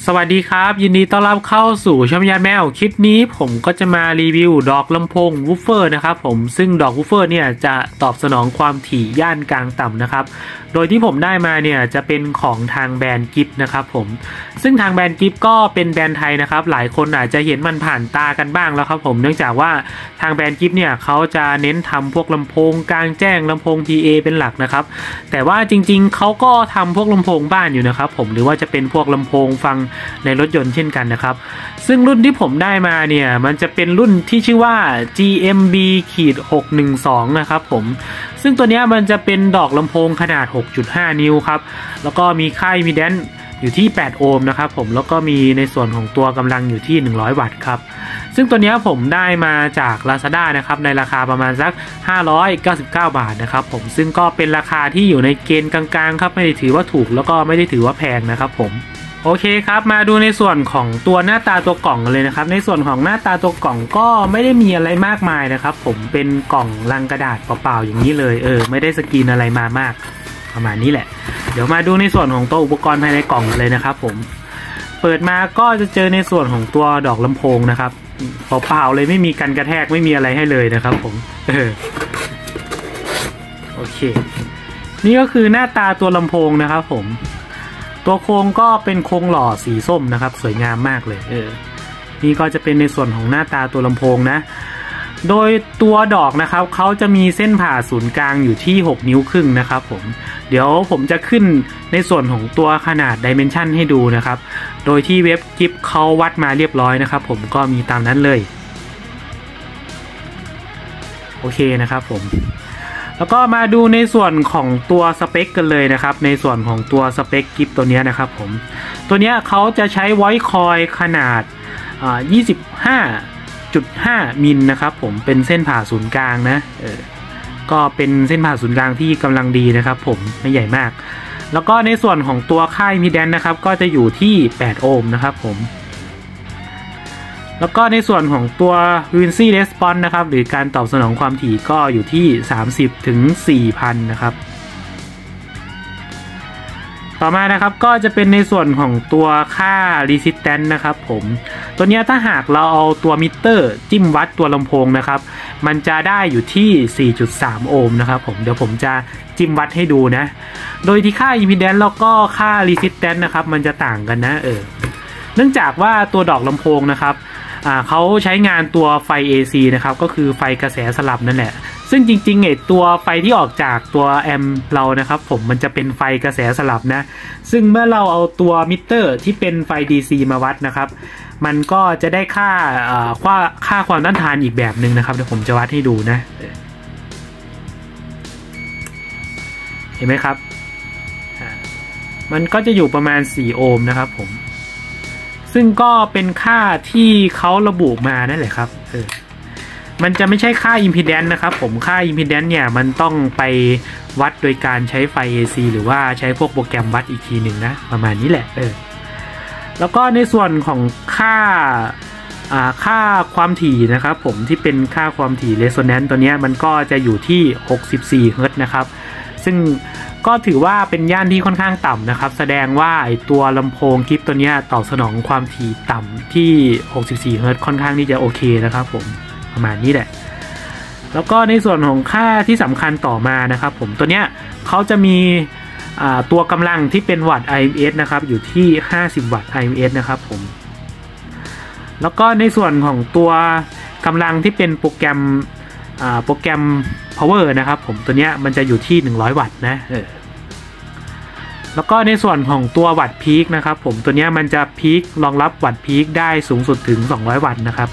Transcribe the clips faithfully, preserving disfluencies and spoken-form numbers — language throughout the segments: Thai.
สวัสดีครับยินดีต้อนรับเข้าสู่ช่องยานแมวคลิปนี้ผมก็จะมารีวิวดอกลำโพงวูฟเฟอร์นะครับผมซึ่งดอกวูฟเฟอร์เนี่ยจะตอบสนองความถี่ย่านกลางต่ำนะครับโดยที่ผมได้มาเนี่ยจะเป็นของทางแบรนด์กิฟต์นะครับผมซึ่งทางแบรนด์กิฟต์ก็เป็นแบรนด์ไทยนะครับหลายคนอาจจะเห็นมันผ่านตากันบ้างแล้วครับผมเนื่องจากว่าทางแบรนด์กิฟต์เนี่ยเขาจะเน้นทำพวกลำโพงกลางแจ้งลำโพง ที เอ เป็นหลักนะครับแต่ว่าจริงๆเขาก็ทำพวกลำโพงบ้านอยู่นะครับผมหรือว่าจะเป็นพวกลำโพงฟังในรถยนต์เช่นกันนะครับซึ่งรุ่นที่ผมได้มาเนี่ยมันจะเป็นรุ่นที่ชื่อว่า จี เอ็ม บี หกหนึ่งสอง นะครับผมซึ่งตัวนี้มันจะเป็นดอกลำโพงขนาด หกจุดห้า นิ้วครับแล้วก็มีค่าอิมพีแดนซ์อยู่ที่แปดโอห์มนะครับผมแล้วก็มีในส่วนของตัวกำลังอยู่ที่หนึ่งร้อยวัตต์ครับซึ่งตัวนี้ผมได้มาจาก Lazada นะครับในราคาประมาณสักห้าร้อยเก้าสิบเก้าบาทนะครับผมซึ่งก็เป็นราคาที่อยู่ในเกณฑ์กลางๆครับไม่ได้ถือว่าถูกแล้วก็ไม่ได้ถือว่าแพงนะครับผมโอเคครับมาดูในส่วนของตัวหน้าตาตัวกล่องกันเลยนะครับในส่วนของหน้าตาตัวกล่องก็ไม่ได้มีอะไรมากมายนะครับผมเป็นกล่องลังกระดาษเปล่าๆอย่างนี้เลยเออไม่ได้สกรีนอะไรมามากประมาณนี้แหละเดี๋ยวมาดูในส่วนของตัวอุปกรณ์ภายในกล่องเลยนะครับผมเปิดมาก็จะเจอในส่วนของตัวดอกลำโพงนะครับเปล่าๆเลยไม่มีกันกระแทกไม่มีอะไรให้เลยนะครับผมเออโอเคนี่ก็คือหน้าตาตัวลำโพงนะครับผมตัวโครงก็เป็นโครงหล่อสีส้มนะครับสวยงามมากเลยเออนี่ก็จะเป็นในส่วนของหน้าตาตัวลำโพงนะโดยตัวดอกนะครับเขาจะมีเส้นผ่าศูนย์กลางอยู่ที่หกนิ้วครึ่งนะครับผมเดี๋ยวผมจะขึ้นในส่วนของตัวขนาดดิเมนชันให้ดูนะครับโดยที่เว็บกิฟต์เขาวัดมาเรียบร้อยนะครับผมก็มีตามนั้นเลยโอเคนะครับผมแล้วก็มาดูในส่วนของตัวสเปคกันเลยนะครับในส่วนของตัวสเปคกิฟต์ตัวนี้นะครับผมตัวนี้เขาจะใช้ไวท์คอยขนาดยี่สิบห้าจุดห้า มิลนะครับผมเป็นเส้นผ่าศูนย์กลางนะเออก็เป็นเส้นผ่าศูนย์กลางที่กำลังดีนะครับผมไม่ใหญ่มากแล้วก็ในส่วนของตัวค่าอิมพีแดนซ์นะครับก็จะอยู่ที่แปดโอห์มนะครับผมแล้วก็ในส่วนของตัว frequency response นะครับหรือการตอบสนองความถี่ก็อยู่ที่สามสิบถึงสี่พันนะครับต่อมานะครับก็จะเป็นในส่วนของตัวค่า resistance นะครับผมตัวนี้ถ้าหากเราเอาตัวมิเตอร์จิ้มวัดตัวลำโพงนะครับมันจะได้อยู่ที่ สี่จุดสาม โอห์มนะครับผมเดี๋ยวผมจะจิ้มวัดให้ดูนะโดยที่ค่า impedance แล้วก็ค่า resistance นะครับมันจะต่างกันนะเออเนื่องจากว่าตัวดอกลำโพงนะครับเขาใช้งานตัวไฟ เอ ซี นะครับก็คือไฟกระแสสลับนั่นแหละซึ่งจริงๆไอ้ตัวไฟที่ออกจากตัวแอมป์เรานะครับผมมันจะเป็นไฟกระแสสลับนะซึ่งเมื่อเราเอาตัวมิเตอร์ที่เป็นไฟ ดี ซี มาวัดนะครับมันก็จะได้ค่าค่าค่าความต้านทานอีกแบบหนึ่งนะครับเดี๋ยวผมจะวัดให้ดูนะเห็นไหมครับมันก็จะอยู่ประมาณสี่โอห์มนะครับผมซึ่งก็เป็นค่าที่เขาระบุมานั่นแหละครับเออมันจะไม่ใช่ค่า impedance นะครับผมค่า impedance เนี่ยมันต้องไปวัดโดยการใช้ไฟ เอ ซี หรือว่าใช้พวกโปรแกรมวัดอีกทีหนึ่งนะประมาณนี้แหละเออแล้วก็ในส่วนของค่าอ่าค่าความถี่นะครับผมที่เป็นค่าความถี่ resonance ตัวนี้มันก็จะอยู่ที่หกสิบสี่เฮิร์ตซ์นะครับซึ่งก็ถือว่าเป็นย่านที่ค่อนข้างต่ำนะครับแสดงว่าไอตัวลำโพงกิฟต์ตัวนี้ตอบสนองความถี่ต่ำที่หกสิบสี่เฮิร์ตซ์ค่อนข้างที่จะโอเคนะครับผมประมาณนี้แหละแล้วก็ในส่วนของค่าที่สำคัญต่อมานะครับผมตัวเนี้ยเขาจะมีตัวกำลังที่เป็นวัตต์ ไอ เอ็ม เอส นะครับอยู่ที่ห้าสิบวัตต์ ไอ เอ็ม เอส นะครับผมแล้วก็ในส่วนของตัวกำลังที่เป็นโปรแกรมโปรแกรม power นะครับผมตัวเนี้ยมันจะอยู่ที่หนึ่งร้อยวัตต์นะเออแล้วก็ในส่วนของตัววัตต์พีคนะครับผมตัวเนี้ยมันจะพีครองรับวัตต์พีคได้สูงสุดถึงสองร้อยวัตต์นะครับ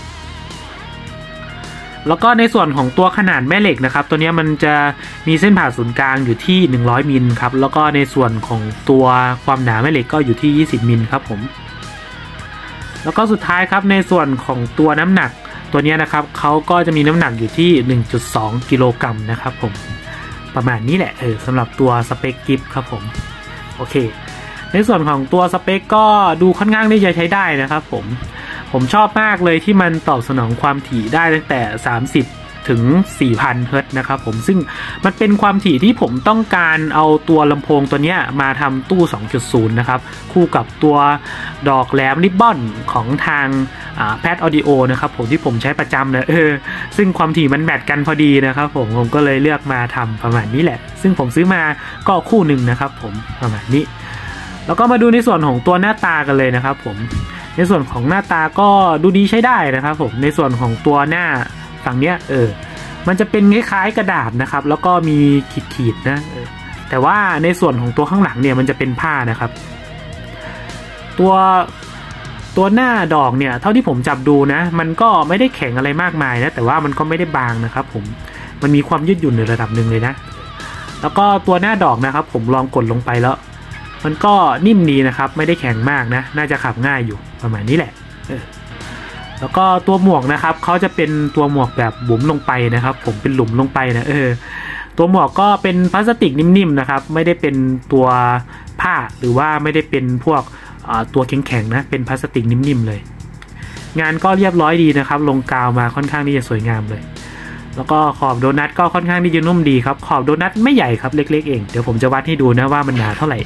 แล้วก็ในส่วนของตัวขนาดแม่เหล็กนะครับตัวนี้มันจะมีเส้นผ่าศูนย์กลางอยู่ที่หนึ่งร้อยมิลครับแล้วก็ในส่วนของตัวความหนาแม่เหล็กก็อยู่ที่ยี่สิบมิลครับผมแล้วก็สุดท้ายครับในส่วนของตัวน้ำหนักตัวนี้นะครับเขาก็จะมีน้ำหนักอยู่ที่ หนึ่งจุดสอง กิโลกรัมนะครับผมประมาณนี้แหละเออสำหรับตัวสเปคกิฟต์ครับผมโอเคในส่วนของตัวสเปคก็ดูค่อนข้างที่จะใช้ได้นะครับผมผมชอบมากเลยที่มันตอบสนองความถี่ได้ตั้งแต่สามสิบถึง สี่พัน เฮิร์ตซ์นะครับผมซึ่งมันเป็นความถี่ที่ผมต้องการเอาตัวลำโพงตัวเนี้ยมาทำตู้ สองจุดศูนย์ นะครับคู่กับตัวดอกแหลมริบบอนของทางแพดออดิโอนะครับผมที่ผมใช้ประจำนะเออซึ่งความถี่มันแมทกันพอดีนะครับผมผมก็เลยเลือกมาทำประมาณนี้แหละซึ่งผมซื้อมาก็คู่หนึ่งนะครับผมประมาณนี้แล้วก็มาดูในส่วนของตัวหน้าตากันเลยนะครับผมในส่วนของหน้าตาก็ดูดีใช้ได้นะครับผมในส่วนของตัวหน้าฝั่งเนี้ยเออมันจะเป็นคล้ายๆกระดาษนะครับแล้วก็มีขีดๆนะแต่ว่าในส่วนของตัวข้างหลังเนี่ยมันจะเป็นผ้านะครับตัวตัวหน้าดอกเนี่ยเท่าที่ผมจับดูนะมันก็ไม่ได้แข็งอะไรมากมายนะแต่ว่ามันก็ไม่ได้บางนะครับผมมันมีความยืดหยุ่นในระดับหนึ่งเลยนะแล้วก็ตัวหน้าดอกนะครับผมลองกดลงไปแล้วมันก็นิ่มดีนะครับไม่ได้แข็งมากนะน่าจะขับง่ายอยู่ประมาณนี้แหละเออแล้วก็ตัวหมวกนะครับเขาจะเป็นตัวหมวกแบบบุ๋มลงไปนะครับผมเป็นหลุมลงไปนะเออตัวหมวกก็เป็นพลาสติกนิ่มๆนะครับไม่ได้เป็นตัวผ้าหรือว่าไม่ได้เป็นพวกตัวแข็งๆนะเป็นพลาสติกนิ่มๆเลยงานก็เรียบร้อยดีนะครับลงกาวมาค่อนข้างที่จะสวยงามเลยแล้วก็ขอบโดนัทก็ค่อนข้างที่จะนุ่มดีครับขอบโดนัทไม่ใหญ่ครับเล็กๆเองเดี๋ยวผมจะวัดให้ดูนะว่ามันหนาเท่าไหร่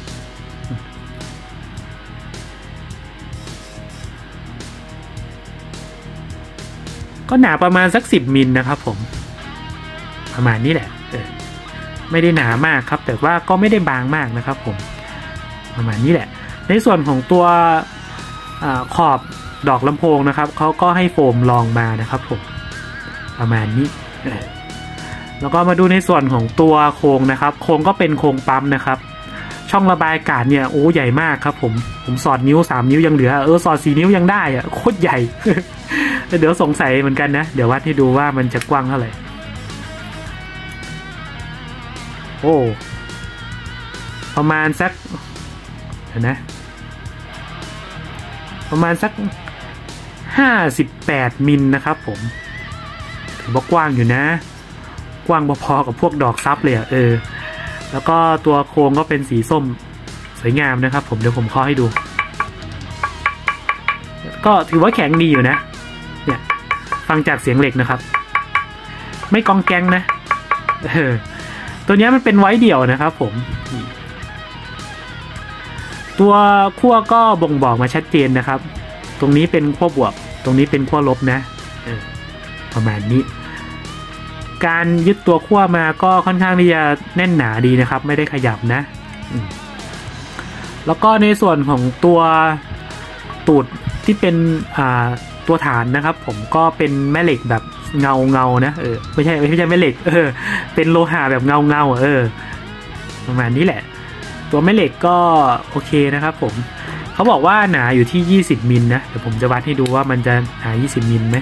ก็หนาประมาณสักสิบมิลนะครับผมประมาณนี้แหละเออไม่ได้หนามากครับแต่ว่าก็ไม่ได้บางมากนะครับผมประมาณนี้แหละในส่วนของตัวอขอบดอกลำโพงนะครับเขาก็ให้โฟมรองมานะครับผมประมาณนี้แล้วก็มาดูในส่วนของตัวโครงนะครับโครงก็เป็นโครงปั๊มนะครับช่องระบายอากาศเนี่ยโอ้ใหญ่มากครับผมผมสอดนิ้วสามนิ้วยังเหลือเออสอดสี่นิ้วยังได้อะโคตรใหญ่ เดี๋ยวสงสัยเหมือนกันนะเดี๋ยววัดให้ดูว่ามันจะกว้างเท่าไหร่โอ้ประมาณสักนะประมาณสักห้าสิบแปดมิลนะครับผมถือว่ากว้างอยู่นะกว้างพอๆกับพวกดอกซับเลยอ่ะเออแล้วก็ตัวโครงก็เป็นสีส้มสวยงามนะครับผมเดี๋ยวผมเคาะให้ดูก็ถือว่าแข็งดีอยู่นะเนี่ยฟังจากเสียงเหล็กนะครับไม่กองแกงนะเออตัวนี้มันเป็นไว้เดี่ยวนะครับผมตัวขั้วก็บ่งบอกมาชัดเจนนะครับตรงนี้เป็นขั้วบวกตรงนี้เป็นขั้วลบนะเออประมาณนี้การยึดตัวขั้วมาก็ค่อนข้างที่จะแน่นหนาดีนะครับไม่ได้ขยับนะแล้วก็ในส่วนของตัวตูดที่เป็นอ่าตัวฐานนะครับผมก็เป็นแม่เหล็กแบบเงาเงานะเออไม่ใช่ไม่ใช่แม่เหล็กเออเป็นโลหะแบบเงาเงาเออประมาณนี้แหละตัวแม่เหล็กก็โอเคนะครับผมเขาบอกว่าหนาอยู่ที่ยี่สิบมิลนะเดี๋ยวผมจะวัดให้ดูว่ามันจะหนายี่สิบมิลไหม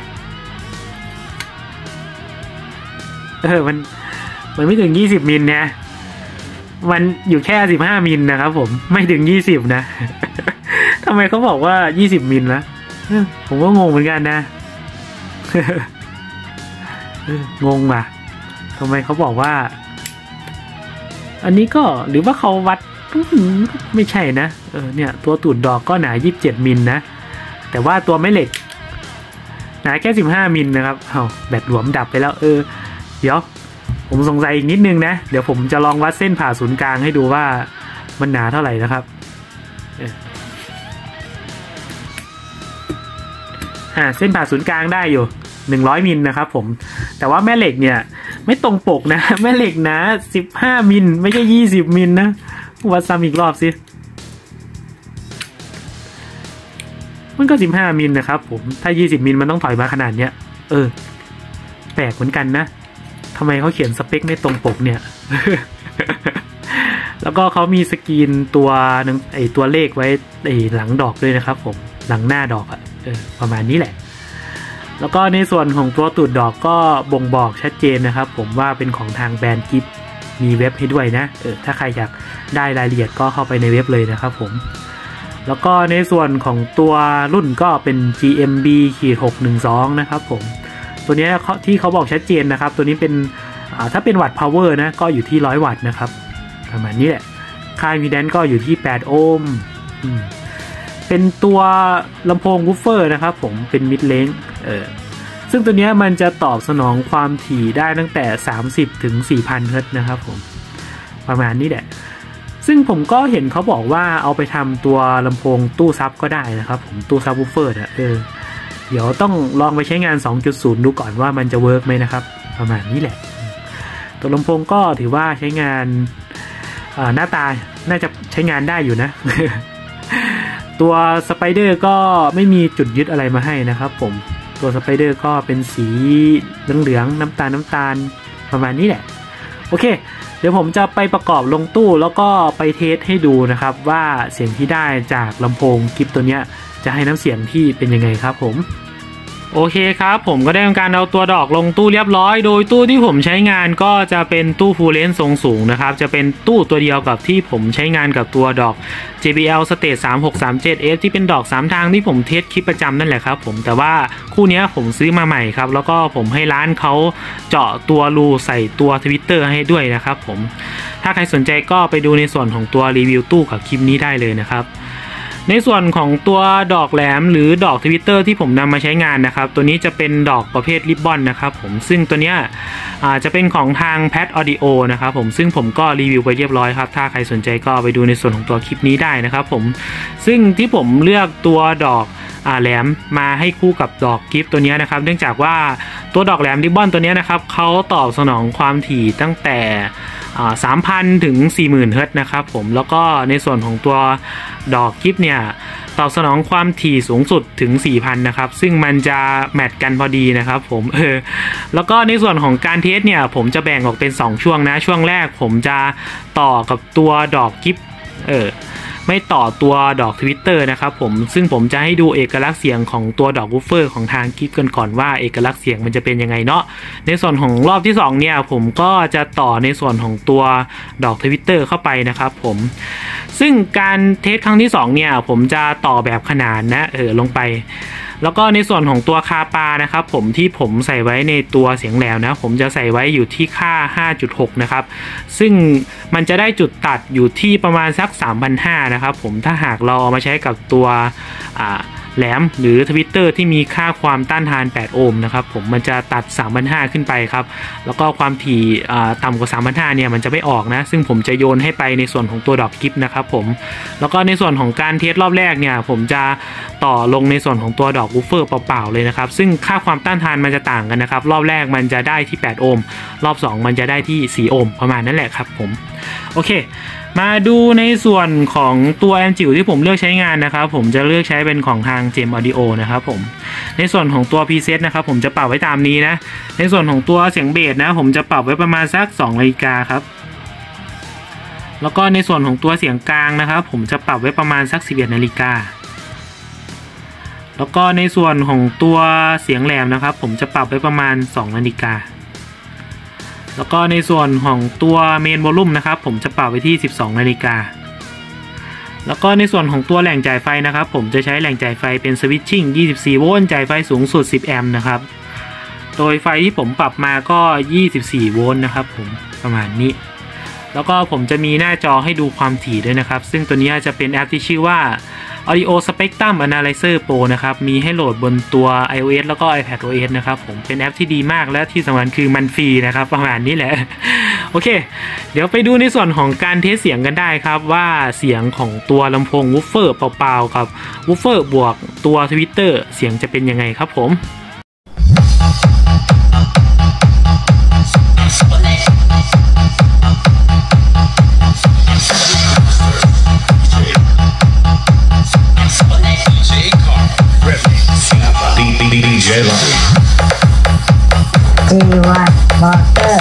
เออมันมันไม่ถึงยี่สิบมิลนะมันอยู่แค่สิบห้ามิลนะครับผมไม่ถึงยี่สิบนะ ทำไมเขาบอกว่ายี่สิบมิลนะผมก็งงเหมือนกันนะ งงอ่ะทำไมเขาบอกว่าอันนี้ก็หรือว่าเขาวัดไม่ใช่นะเออเนี่ยตัวตูดดอกก็หนายี่สิบเจ็ดมิลนะแต่ว่าตัวแม่เหล็กหนาแค่สิบห้ามิลนะครับเอ้าแบตหลวมดับไปแล้วเออเดี๋ยวผมสงสัยอีกนิดนึงนะเดี๋ยวผมจะลองวัดเส้นผ่าศูนย์กลางให้ดูว่ามันหนาเท่าไหร่นะครับอ่าเส้นผ่าศูนย์กลางได้อยู่หนึ่งร้อยมิลนะครับผมแต่ว่าแม่เหล็กเนี่ยไม่ตรงปกนะแม่เหล็กหนาสิบห้ามิลไม่ใช่ยี่สิบมิลนะวัดซ้ำอีกรอบสิมันก็สิบห้ามิลนะครับผมถ้ายี่สิบมิลมันต้องถอยมาขนาดเนี้ยเออแปลกเหมือนกันนะทำไมเขาเขียนสเปคไม่ตรงปกเนี่ย แล้วก็เขามีสกรีนตัวนึงไอตัวเลขไว้ไอหลังดอกด้วยนะครับผมหลังหน้าดอกอะเออประมาณนี้แหละแล้วก็ในส่วนของตัวตูดดอกก็บ่งบอกชัดเจนนะครับผมว่าเป็นของทางแบรนด์กิฟมีเว็บให้ด้วยนะเออถ้าใครอยากได้รายละเอียดก็เข้าไปในเว็บเลยนะครับผมแล้วก็ในส่วนของตัวรุ่นก็เป็น จี เอ็ม บี หกหนึ่งสอง นะครับผมตัวนี้ที่เขาบอกชัดเจนนะครับตัวนี้เป็นถ้าเป็นวัตต์พาวเวอร์นะก็อยู่ที่หนึ่งร้อยวัตต์นะครับประมาณนี้แหละค่าอิมพีแดนซ์ก็อยู่ที่แปดโอห์มเป็นตัวลำโพงวูฟเฟอร์นะครับผมเป็นมิดเลนส์เออซึ่งตัวนี้มันจะตอบสนองความถี่ได้ตั้งแต่สามสิบถึง สี่พัน เฮิรตซ์นะครับผมประมาณนี้แหละซึ่งผมก็เห็นเขาบอกว่าเอาไปทำตัวลำโพงตู้ซับก็ได้นะครับผมตู้ซับวูฟเฟอร์นะเออเดี๋ยวต้องลองไปใช้งาน สองจุดศูนย์ ดูก่อนว่ามันจะเวิร์กไหมนะครับประมาณนี้แหละตัวลำโพงก็ถือว่าใช้งานหน้าตาน่าจะใช้งานได้อยู่นะ ตัวสไปเดอร์ก็ไม่มีจุดยึดอะไรมาให้นะครับผมตัวสไปเดอร์ก็เป็นสีเหลืองๆน้ำตาลน้ำตาลประมาณนี้แหละโอเคเดี๋ยวผมจะไปประกอบลงตู้แล้วก็ไปเทสให้ดูนะครับว่าเสียงที่ได้จากลำโพงกิฟต์ตัวนี้จะให้น้ำเสียงที่เป็นยังไงครับผมโอเคครับผมก็ได้ทำการเอาตัวดอกลงตู้เรียบร้อยโดยตู้ที่ผมใช้งานก็จะเป็นตู้ฟูลเลนส์ทรงสูงนะครับจะเป็นตู้ตัวเดียวกับที่ผมใช้งานกับตัวดอก เจ บี แอล Stage สามหกสามเจ็ด เอฟ ที่เป็นดอกสามทางที่ผมเทสคลิปประจำนั่นแหละครับผมแต่ว่าคู่นี้ผมซื้อมาใหม่ครับแล้วก็ผมให้ร้านเขาเจาะตัวรูใส่ตัวทวิตเตอร์ให้ด้วยนะครับผมถ้าใครสนใจก็ไปดูในส่วนของตัวรีวิวตู้กับคลิปนี้ได้เลยนะครับในส่วนของตัวดอกแหลมหรือดอกทวิตเตอร์ที่ผมนำมาใช้งานนะครับตัวนี้จะเป็นดอกประเภทริบบอนนะครับผมซึ่งตัวนี้จะเป็นของทาง Pad Audio นะครับผมซึ่งผมก็รีวิวไปเรียบร้อยครับถ้าใครสนใจก็ไปดูในส่วนของตัวคลิปนี้ได้นะครับผมซึ่งที่ผมเลือกตัวดอกแหลมมาให้คู่กับดอกกิฟต์ตัวนี้นะครับเนื่องจากว่าตัวดอกแหลมริบบอนตัวนี้นะครับเขาตอบสนองความถี่ตั้งแต่สามพันถึง สี่หมื่น เฮิรตซ์นะครับผมแล้วก็ในส่วนของตัวดอกกิฟต์เนี่ยตอบสนองความถี่สูงสุดถึง สี่พัน นะครับซึ่งมันจะแมทกันพอดีนะครับผมเออแล้วก็ในส่วนของการเทสเนี่ยผมจะแบ่งออกเป็นสองช่วงนะช่วงแรกผมจะต่อกับตัวดอกกิฟต์เออไม่ต่อตัวดอกทวิตเตอร์นะครับผมซึ่งผมจะให้ดูเอกลักษณ์เสียงของตัวดอกวูฟเฟอร์ของทางกิฟต์กันก่อนว่าเอกลักษณ์เสียงมันจะเป็นยังไงเนาะในส่วนของรอบที่สองเนี่ยผมก็จะต่อในส่วนของตัวดอกทวิตเตอร์เข้าไปนะครับผมซึ่งการเทสครั้งที่สองเนี่ยผมจะต่อแบบขนานนะเออลงไปแล้วก็ในส่วนของตัวคาปานะครับผมที่ผมใส่ไว้ในตัวเสียงแหลมนะผมจะใส่ไว้อยู่ที่ค่า ห้าจุดหก นะครับซึ่งมันจะได้จุดตัดอยู่ที่ประมาณสัก สามพันห้าร้อย นะครับผมถ้าหากเราเอามาใช้กับตัวอ่าแหลมหรือทวิตเตอร์ที่มีค่าความต้านทานแปดโอห์มนะครับผมมันจะตัด สามพันห้าร้อย ขึ้นไปครับแล้วก็ความถี่ต่ำกว่า สามพันห้าร้อย เนี่ยมันจะไม่ออกนะซึ่งผมจะโยนให้ไปในส่วนของตัวดอกกิฟต์นะครับผมแล้วก็ในส่วนของการเทสรอบแรกเนี่ยผมจะต่อลงในส่วนของตัวดอกวูฟเฟอร์เปล่าๆเลยนะครับซึ่งค่าความต้านทานมันจะต่างกันนะครับรอบแรกมันจะได้ที่แปดโอห์มรอบสองมันจะได้ที่สี่โอห์มประมาณนั้นแหละครับผมโอเคมาดูในส่วนของตัวแอมจิ๋วที่ผมเลือกใช้งานนะครับผมจะเลือกใช้เป็นของทาง เจ เอ็ม Audio นะครับผมในส่วนของตัว preset นะครับผมจะปรับไว้ตามนี้นะในส่วนของตัวเสียงเบสนะผมจะปรับไว้ประมาณสักสองนาฬิกาครับแล้วก็ในส่วนของตัวเสียงกลางนะครับผมจะปรับไว้ประมาณสักสิบเอ็ดนาฬิกาแล้วก็ในส่วนของตัวเสียงแหลมนะครับผมจะปรับไว้ประมาณสองนาฬิกาแล้วก็ในส่วนของตัวเมนวอลลุ่มนะครับผมจะปรับไว้ที่สิบสองนาฬิกาแล้วก็ในส่วนของตัวแหล่งจ่ายไฟนะครับผมจะใช้แหล่งจ่ายไฟเป็นสวิตชิ่งยี่สิบสี่โวลต์จ่ายไฟสูงสุดสิบแอมป์นะครับโดยไฟที่ผมปรับมาก็ยี่สิบสี่โวลต์นะครับผมประมาณนี้แล้วก็ผมจะมีหน้าจอให้ดูความถี่ด้วยนะครับซึ่งตัวนี้จะเป็นแอปที่ชื่อว่า Audio Spectrum Analyzer Pro นะครับมีให้โหลดบนตัว iOS แล้วก็ iPadOS นะครับผมเป็นแอปที่ดีมากและที่สำคัญคือมันฟรีนะครับประมาณนี้แหละโอเคเดี๋ยวไปดูในส่วนของการเทสเสียงกันได้ครับว่าเสียงของตัวลำโพงวูฟเฟอร์เปล่าๆกับวูฟเฟอร์บวกตัวทวิตเตอร์เสียงจะเป็นยังไงครับผมจีวันมอเตอร์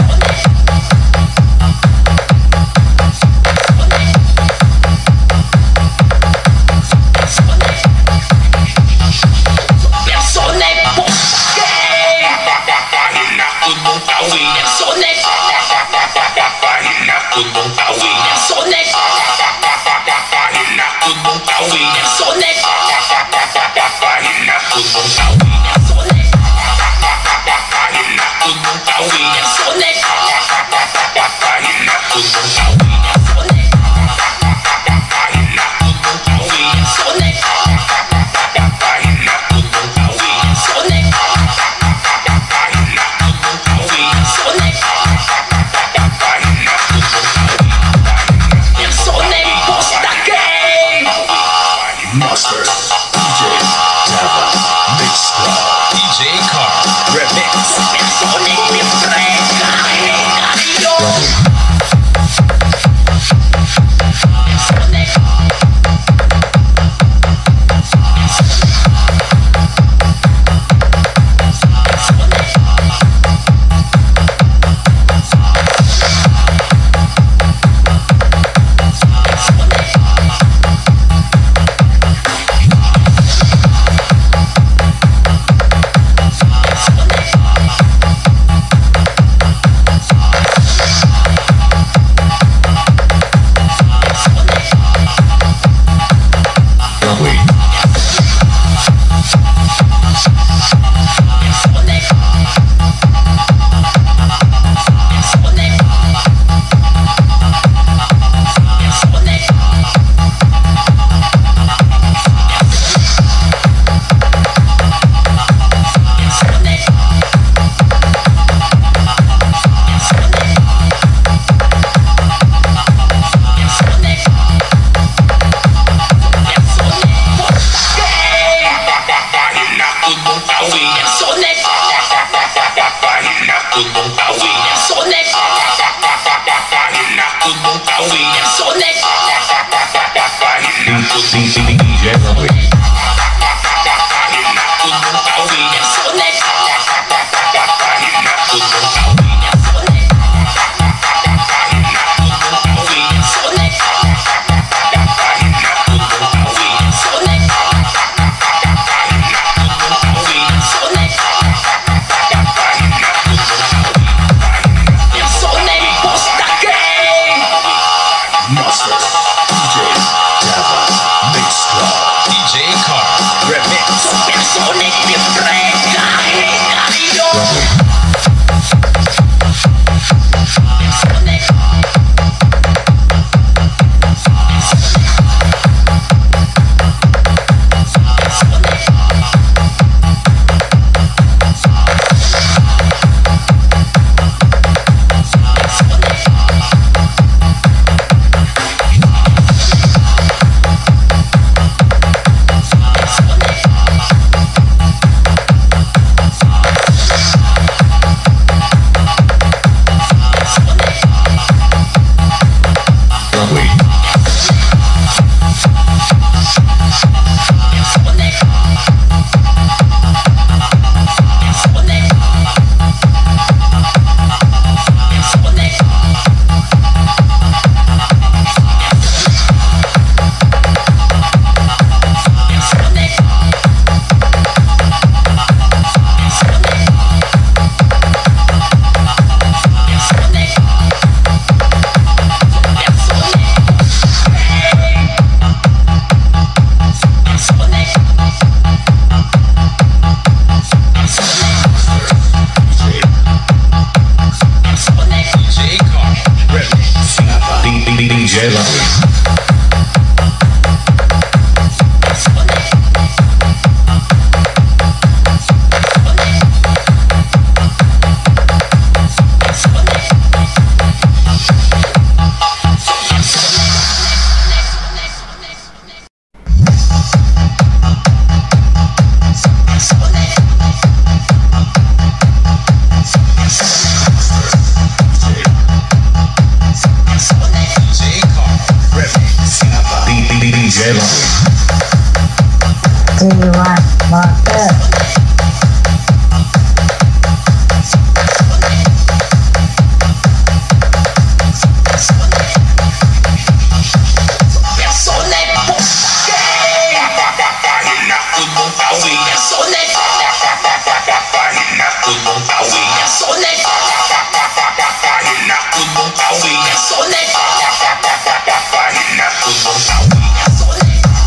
Sonic.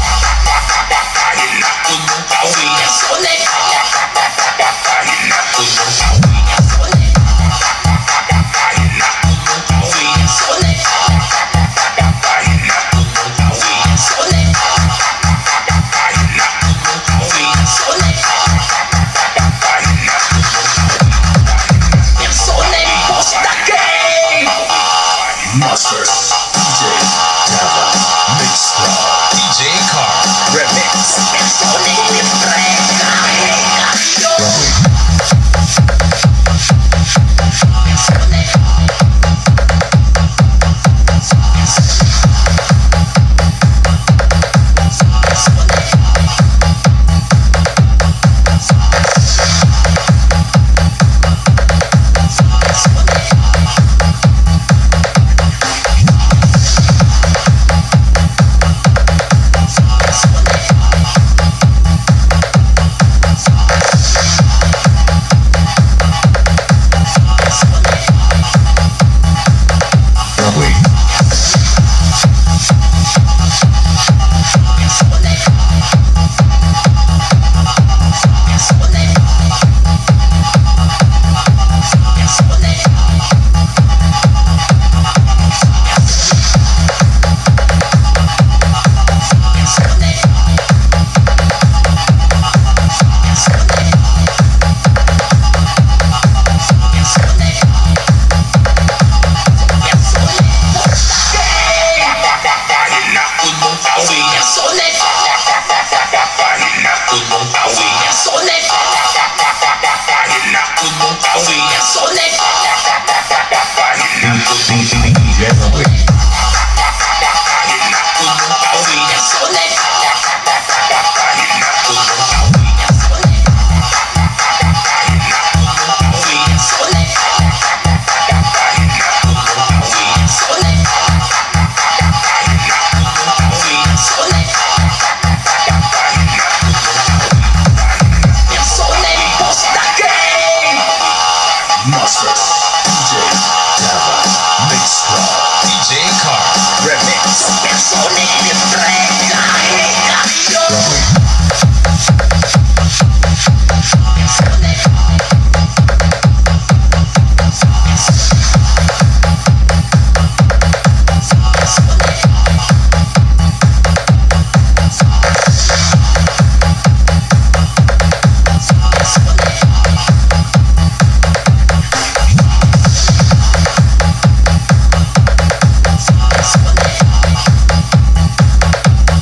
Remix.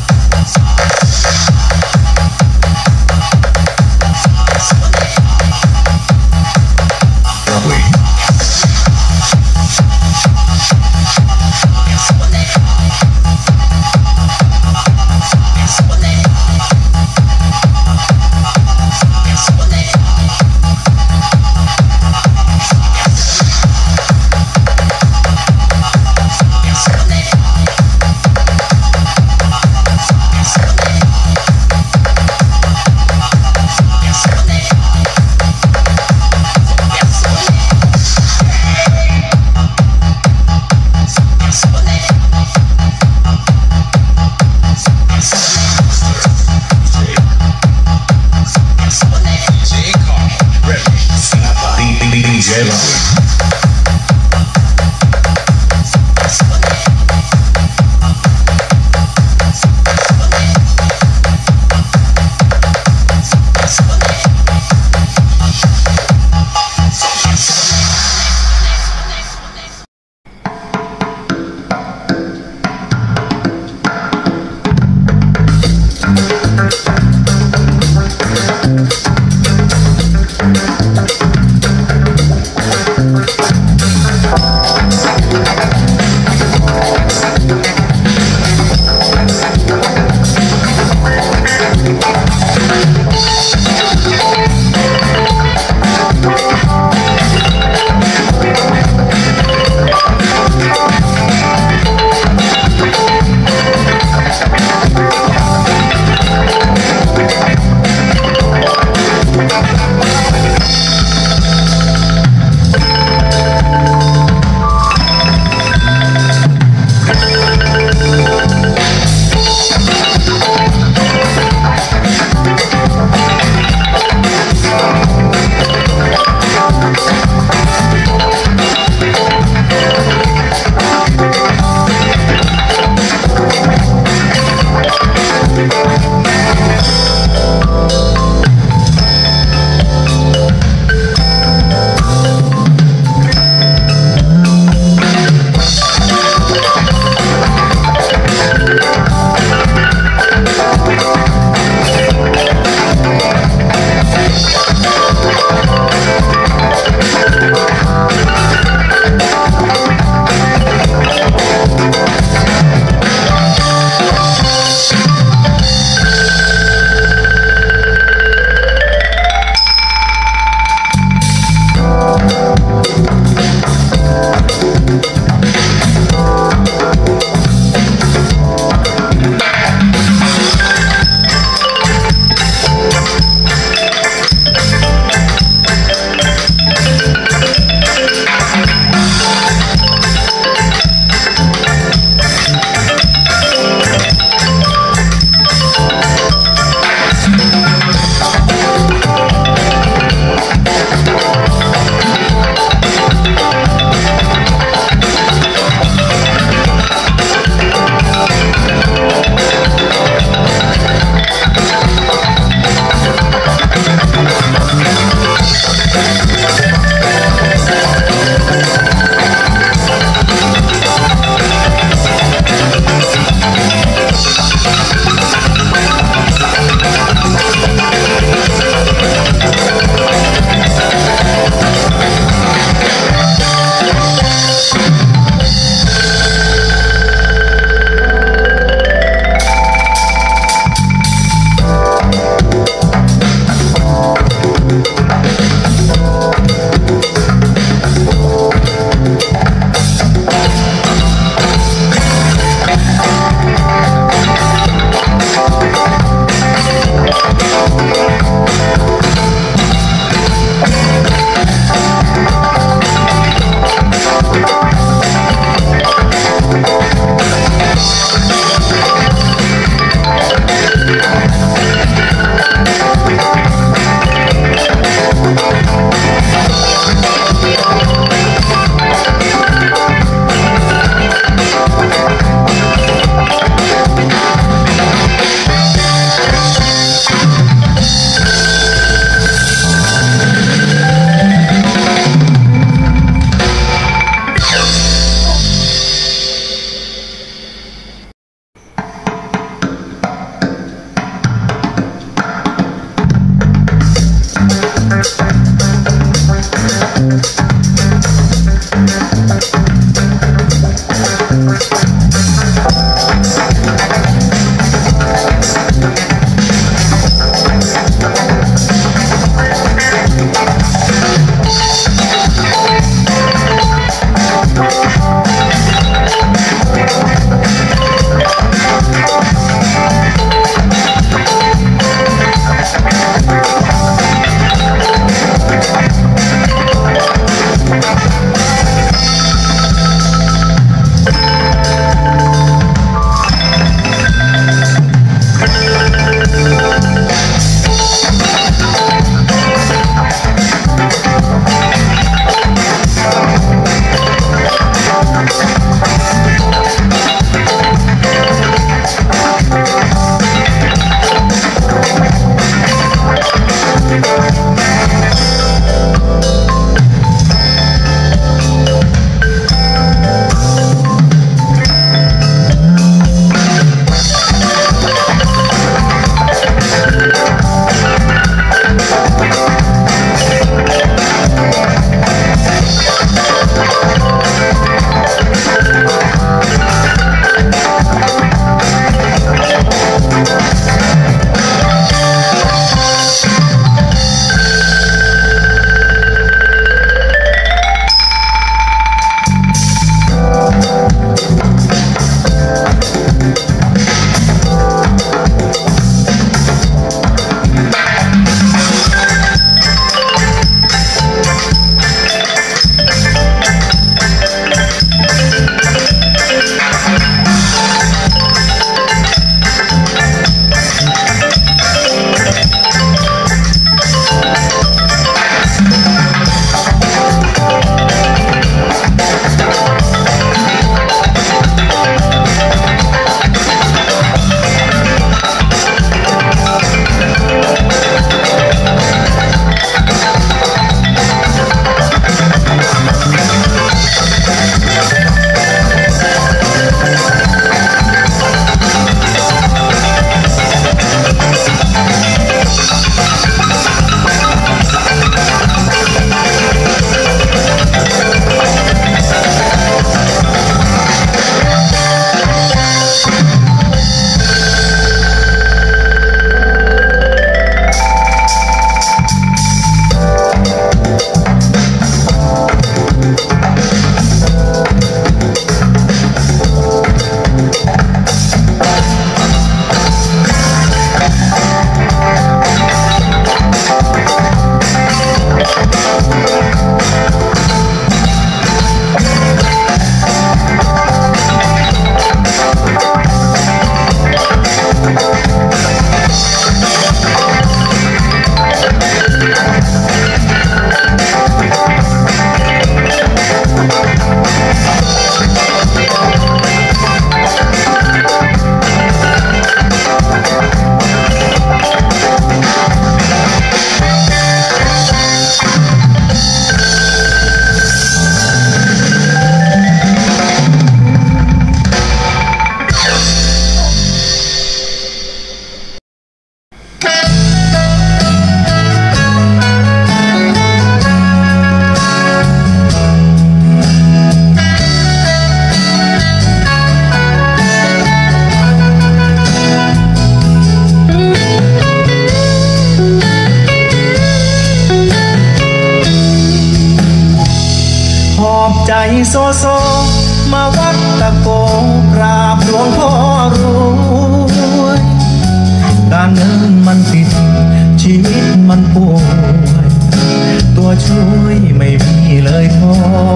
โซโซมาวัดตะโกกราบหลวงพ่อรวยการเงินมันติดชีวิตมันป่วยตัวช่วยไม่มีเลยพ่อ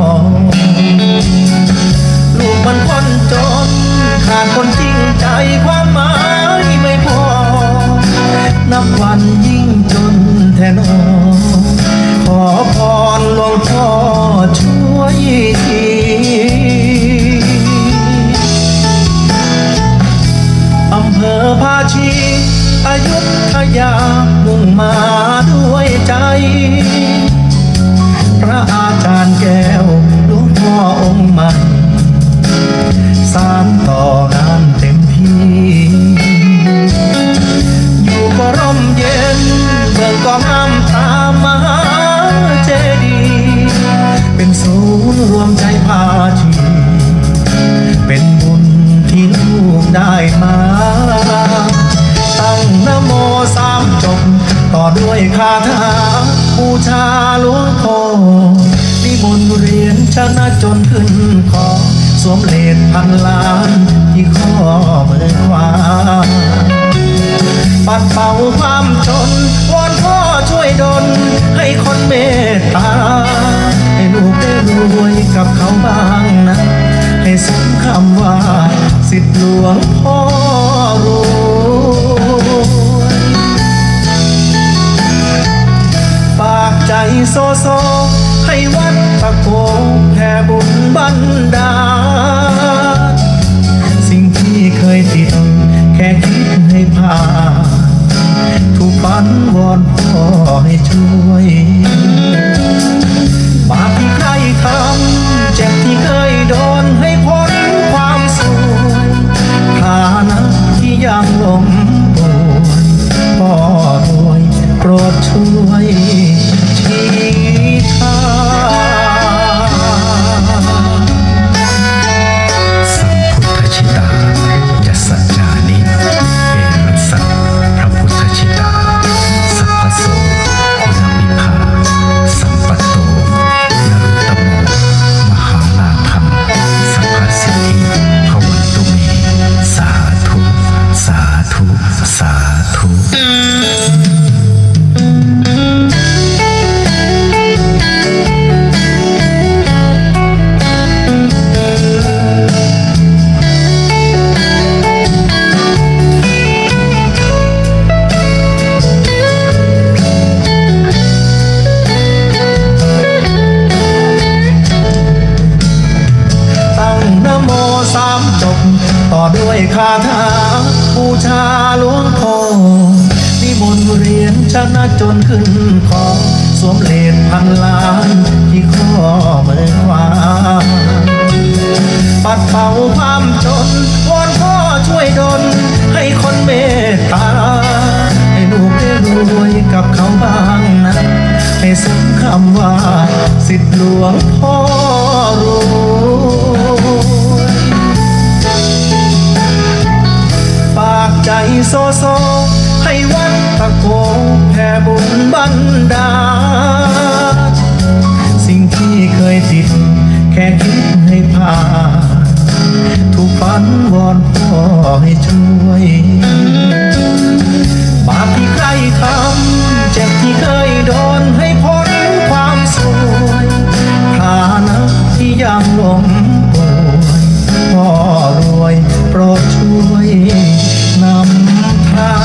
ลูกมันคนจนขาดคนจริงใจความหมายไม่พอนับวันยิ่งจนแทนอขอพรหลวงพ่อช่วยทีอำเภอภาชีอยุธยามุ่งมาด้วยใจพระอาจารย์แก้วหลวงพ่อองค์ใหม่สานต่องานเต็มที่อยู่ก็ร่มเย็นเมืองก็งามตามมหาเจดีย์เป็นศูนย์รวมใจภาชีเป็นบุญที่ลูกได้มาตั้งนะโมสามจบต่อด้วยคาถาบูชาหลวงพ่อนิมนต์เรียนชนะจนขึ้นคอสวมเลดพันล้านที่ข้อมือขวาปัดเป่าความจนวอนพ่อช่วยดลให้คนเมตตาให้ลูกได้รวยกับเขาบ้างนะให้สมคำว่าสิทธิหลวงพ่อรวยฝากใจโซโซให้วัดตะโกแผ่บุญบันดาลสิ่งที่เคยติดแค่คิดให้ผ่านทุกปันวอนพ่อให้ช่วยบาปที่ใครทำเจ็บที่เคยโดนให้พ้นความสวยฐานะที่ยังหลงป่วยพ่อรวยโปรดช่วยชี้ทางสัมพุทธชิตายัสสจานิเอรัสสะพระพุทธชิตาสัพพโสอิรมิภาสัมปัตโตนรุตโมมหาลาภังสัพพสิทธิภวันตุเมสาธุสาธุสาธุต่อด้วยคาถาบูชาหลวงพ่อนิมนต์เรียนชนะจนขึ้นคอสวมเลดพันล้านที่ข้อมือขวาปัดเป่าความจนวอนพ่อช่วยดลให้คนเมตตาให้ลูกได้รวยกับเขาบ้างนะให้สมคำว่าสิทธิหลวงพ่อรวยฝากใจโซโซให้วัดตะโกแผ่บุญบันดาลสิ่งที่เคยติดแค่คิดให้ผ่านทุกฝันวอนพ่อให้ช่วยบาปที่ใครทำเจ็บที่เคยโดนให้พ้นความสวยฐานะที่ยังหลงป่วยพ่อรวยโปรดช่วยนำทาง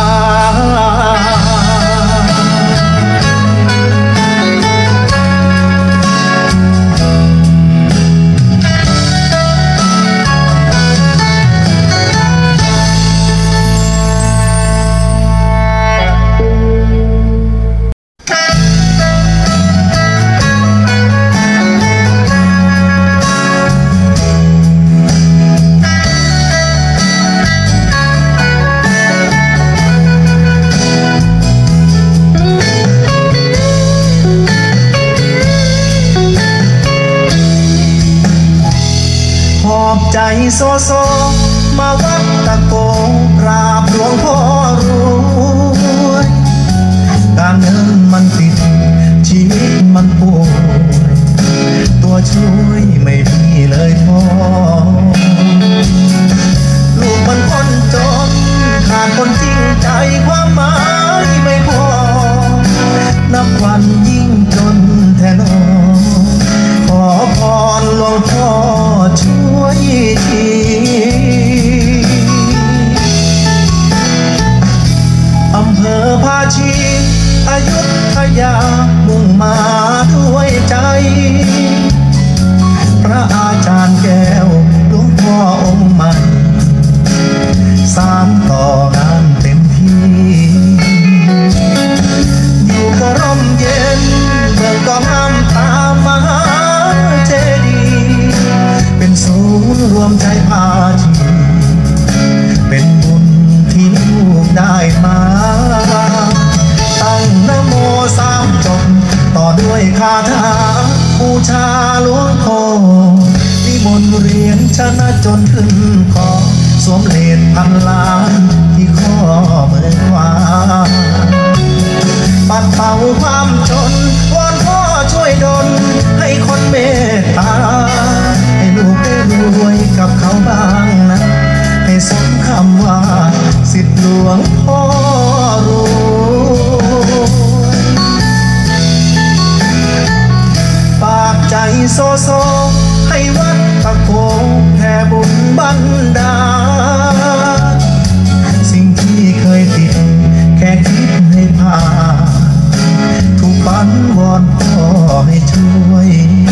ใจโซโซมาวัดตะโกกราบหลวงพ่อรวยการเงินมันติดชีวิตมันป่วยตัวช่วยไม่ชีอยุธยามุ่งมาด้วยใจพระอาจารย์แก้วหลวงพ่อองค์ใหม่สานต่องานเต็มที่อยู่ก็ร่มเย็นเมืองก็งามตามมหาเจดีย์เป็นศูนย์รวมใจพาชีเป็นบุญที่ลูกได้มาตั้งนะโมสามจบต่อด้วยคาถาบูชาหลวงพ่อนิมนต์เรียนชนะจนขึ้นคอสวมเหรียญพันล้านที่ข้อเมืองวาปัดเป่าความจนวอนพ่อช่วยดลให้คนเมตตาให้ลูกได้รวยกับเขาบ้างนะให้สมคำว่าสิทธิหลวงพ่อรวยปากใจโซโซให้วัดตะโกแผ่บุญบันดาลสิ่งที่เคยติดแค่คิดให้ผ่านทุกฝันวอนพ่อให้ช่วย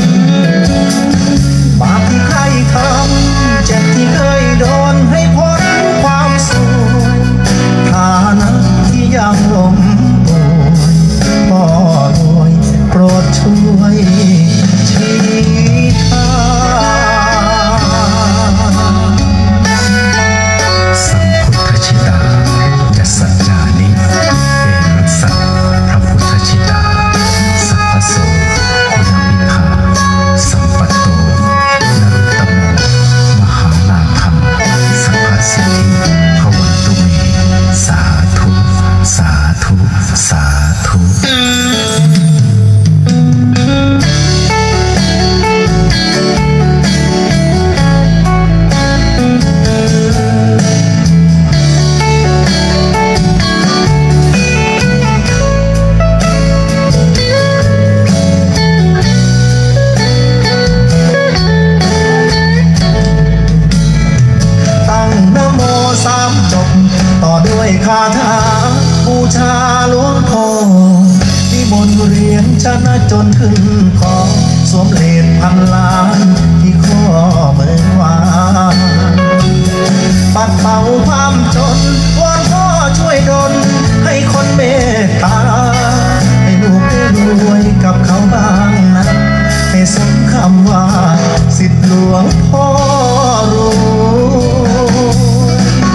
บาปที่ใครทำเจ็บที่เคยโดนให้พ้นความสวยฐานะที่ยังล้มป่วยพ่อรวยโปรดช่วยชี้ทางสัมพุทธชิตายัสสญานิเอรัสสะพระพุทธชิตาสัพพโสยามิภาสัมปัตโตนรุตตโมมหาลาภังสัพพสิทธิภวันตุเมสาธุสาธุสาธุต่อด้วยคาถาบูชาหลวงพ่อนิมนต์เรียนชนะจนขึ้นคอสวมเหรียญพันล้านที่ข้อเมืองวานปัดเป่าความจนวอนพ่อช่วยดลให้คนเมตตาให้ลูกได้รวยกับเขาบ้างนะให้สมคำว่าสิทธิหลวงพ่อรวย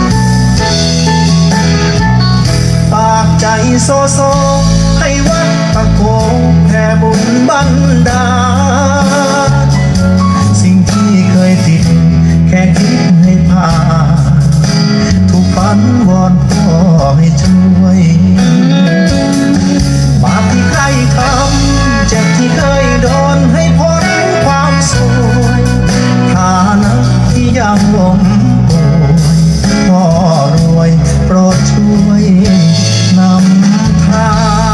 ปากใจโซโซให้วัดตะโกแผ่บุญบันดาลสิ่งที่เคยติดแค่คิดให้ผ่านทุกฝันวอนพ่อให้ช่วยบาปที่ใครทำเจ็บที่เคยโดนให้พ้นความสวยฐานะที่ยังล้มป่วยพ่อรวยโปรดช่วยนำทาง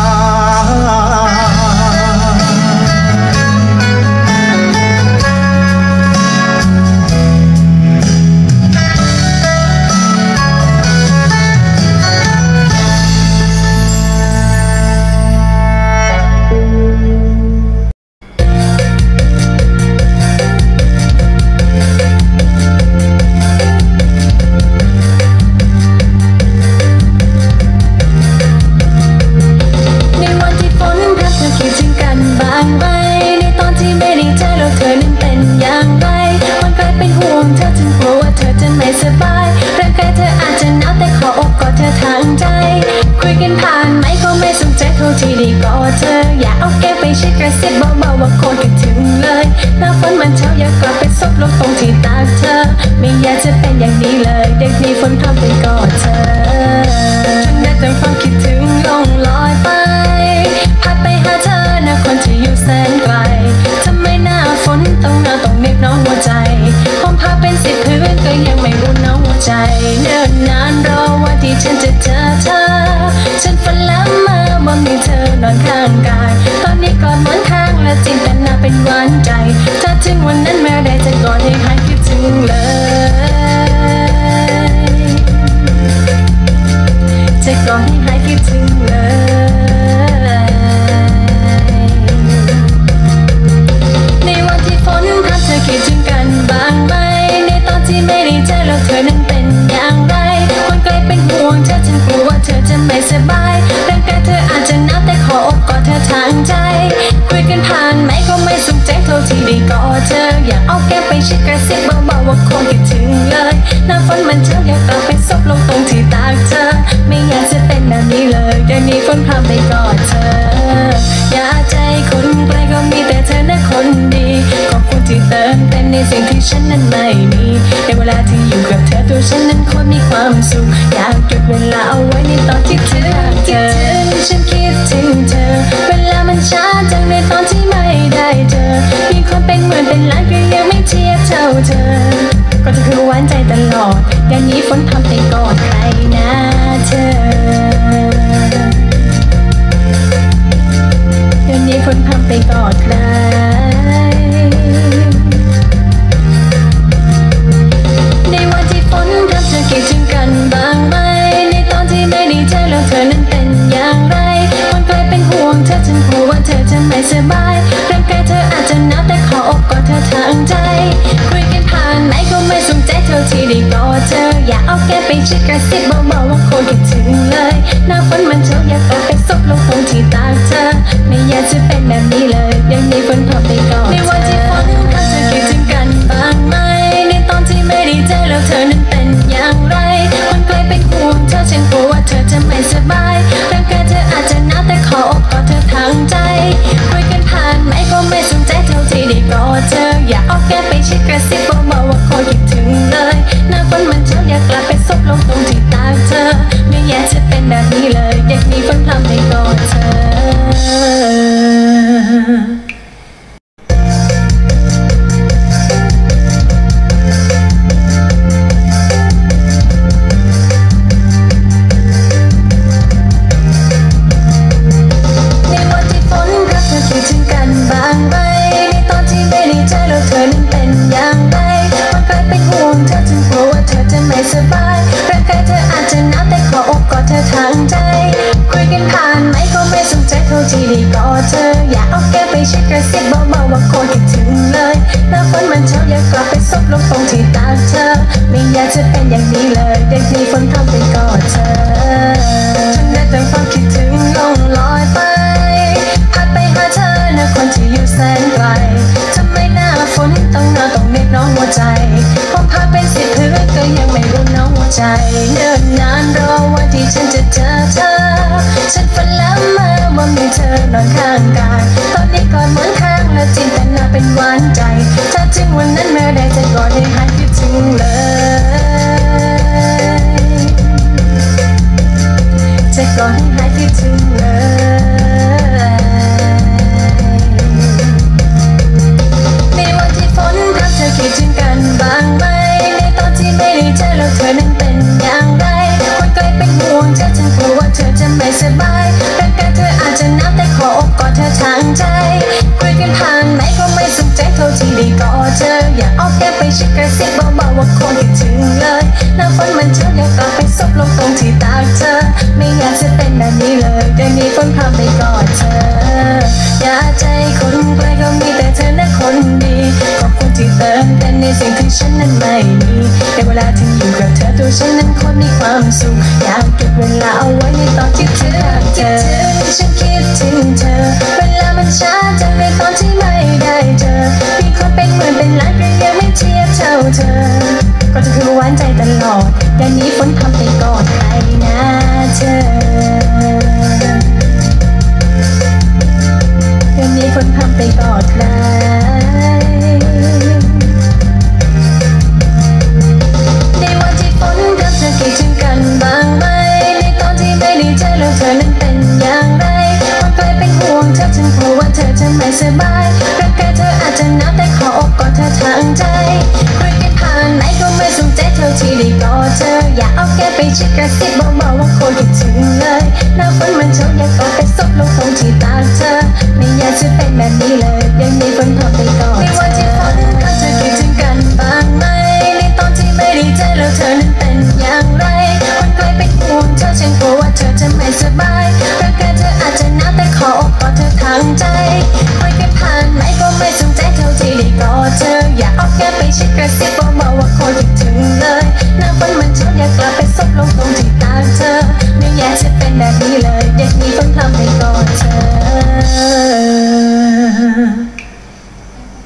สบายร่างกายเธออาจจะหนาวแต่ขออกกอดเธอทางใจคุยกันผ่านไหมก็ไม่สนใจเท่าที่ได้กอดเธออย่าเอาแก้ไปชิดกระซิบเบาๆว่าโคตรคิดถึงเลยหน้าฝนมันเช้าอยากกลับไปซบลงตรงที่ตาเธอไม่อยากจะเป็นอย่างนี้เลยเด็กที่ฝนทำเป็นกอดเธอจนได้แต่ความคิดถึงลงลอยไปพัดไปหาเธอนะคนที่อยู่แสนไกลทำไมหน้าฝนต้องหนาวต้องเหน็บหนาวหัวใจผมพาเป็นสิบพื้นก็ยังไม่รู้น้องหัวใจเนิ่นนานรอวันที่ฉันจะเจอเธอฉันฝันแล้วมาว่ามีเธอนอนข้างกายตอนนี้กอดหมอนข้างและจินตนาเป็นหวานใจถ้าถึงวันนั้นเมื่อใดจะกอดให้หายคิดถึงเลยจะกอดให้หายคิดถึงเลยกกลับไปซบลงตรงที่ตากเธอไม่อยากจะเป็นแบบนี้เลยได้มีคนพาไปกอดเธออย่าใจคนไกลก็มีแต่เธอนะคนดีขอบคุณที่เติมเต็มในสิ่งที่ฉันนั้นไม่มีในเวลาที่อยู่กับเธอตัวฉันนั้นควรมีความสุขอยากหยุดเวลาเอาไว้ในตอนที่เธอเธอฉันคิดถึงเธอเวลามันช้าจังในตอนที่ไม่ได้เจอมีคนเป็นหมื่นเป็นล้านก็ยังไม่เทียบเท่าเธอก็จะคือหวานใจตลอดอย่างนี้ฝนทำไปกอดใครนะเธออย่างนี้ฝนทำไปกอดใครในวันที่ฝนทำเธอคิดถึงกันบ้างไหมในตอนที่ไม่ดีใจแล้วเธอนั้นเป็นอย่างไรคนเคยเป็นห่วงเธอฉันกลัวว่าเธอจะไม่สบายร่างกายเธออาจจะหนาวแต่ขออกกอดเธอทางใจคุยกันผ่านไหนก็ไม่สนใจเท่าที่ได้กอดเธออย่าเอาแก้ไปชิดกระซิบเบาๆว่าโคตรคิดถึงเลยหน้าฝนมันเช้าอยากกลับไปซบลงตรงที่ตากเธอไม่อยากจะเป็นแบบนี้เลยยังมีฝนพาไปกอดในวันที่ฝนทำเธอคิดถึงกันบ้างไหมในตอนที่ไม่ดีใจแล้วเธอนั้นเป็นอย่างไรคนเคยเป็นห่วงเธอฉันกลัวว่าเธอจะไม่สบายร่างกายเธออาจจะหนาวแต่ขออกกอดเธอทางใจคุยกันผ่านไหมก็ไม่สนใจเท่าที่ได้กอดเธออย่าเอาแก้ไปชิดกระซิบเบาๆว่าโคตรคิดถึงเลยหน้าฝนมันเช้าอยากกลับไปซบลงตรงที่ตากเธอไม่อยากจะเป็นแบบนี้เลยอยากมีฝนพรำไปกอดเธอสบายร่างกายเธออาจจะหนาวแต่ขออกกอดเธอทางใจคุยกันผ่านไหมก็ไม่สนใจเท่าที่ได้กอดเธออย่าเอาแก้ไปชิดกระซิบเบาๆว่าโคตรคิดถึงเลยหน้าฝนมันเช้าอยากกลับไปซบลงตรงที่ตากเธอไม่อยากจะเป็นอย่างนี้เลยอยากมีฝนทำไปกอดเธอฉันได้แต่ความคิดถึงล่องลอยไปพัดไปหาเธอนะคนที่อยู่แสนไกลทำไมหน้าฝนต้องหนาวต้องเน็บน้องหัวใจผมพาเป็นสิบพื้นก็ยังไม่รู้น้องหัวใจเนิ่นนานรอวันที่ฉันจะเจอเธอฉันฝันแล้วมาว่ามีเธอนอนข้างกายตอนนี้กอดเหมือนข้างและจินตนาเป็นหวานใจถ้าถึงวันนั้นเมื่อใดจะกอดให้หายคิดถึงเลยจะกอดให้หายคิดถึงเลยในวันที่ฝนทำเธอคิดถึงกันบ้างไหมในตอนที่ไม่ดีใจแล้วเธอนั้นเป็นอย่างไรคนเคยเป็นห่วงเธอฉันกลัวว่าเธอจะไม่สบายร่างกายเธออาจจะหนาวแต่ขออกกอดเธอทางใจคุยกันผ่านไหมก็ไม่สนใจเท่าที่ได้กอดเธออย่าเอาแก้ไปชิดกระซิบเบาๆว่าโคตรคิดถึงเลยหน้าฝนมันเช้าอยากกลับไปซบลงตรงที่ตากเธอไม่อยากจะเป็นแบบนี้เลยได้มีฝนพาไปกอดเธออย่าใจคนไกลก็มีแต่เธอนะคนดีขอบคุณที่เติมเต็มในสิ่งที่ฉันนั้นไม่มีในเวลาที่อยู่กับเธอตัวฉันนั้นควรมีความสุขอยากเก็บเวลาเอาไว้ในตอนที่เธอเจอฉันคิดถึงเธอเวลามันช้าจังในตอนที่ไม่ได้เจอมีคนเป็นหมื่นเป็นล้านก็ยังไม่เทียบเท่าเธอก็จะคือหวานใจตลอดอย่างนี้ฝนทำไปกอดใครนะเธออย่างนี้ฝนทำไปกอดใครในวันที่ฝนทำเธอคิดถึงกันบ้างไหมในตอนที่ไม่ดีใจแล้วเธอนั้นเป็นอย่างไรคนเคยเป็นห่วงเธอฉันกลัวว่าเธอจะไม่สบายร่างกายเธออาจจะหนาวแต่ขออกกอดเธอทางใจคุยกันผ่านไหนก็ไม่สนใจเท่าที่ได้กอดเธออย่าเอาแก้ไปชิดกระซิบเบาๆว่าโคตรคิดถึงเลยหน้าฝนมันเช้าอยากกลับไปซบลงตรงที่ตากเธอไม่อยากจะเป็นแบบนี้เลยยังมีฝนพาไปกอดในวันที่ฝนทำเธอคิดถึงกันบ้างไหมในตอนที่ไม่ดีใจแล้วเธอนั้นเป็นอย่างไรคนเคยเป็นห่วงเธอฉันกลัวว่าเธอจะไม่สบายร่างกายเธออาจจะหนาวแต่ขออกกอดเธอทางใจคุยกันผ่านไหมก็ไม่สนใจเท่าที่ได้กอดเธออย่าเอาแก้ไปชิดกระซิบเบาๆว่าโคตรคิดถึงเลยหน้าฝนมันเช้าอยากกลับไปซบลงตรงที่ตากเธอไม่อยากจะเป็นแบบนี้เลยอยากมีฝนพรำไปกอดเธ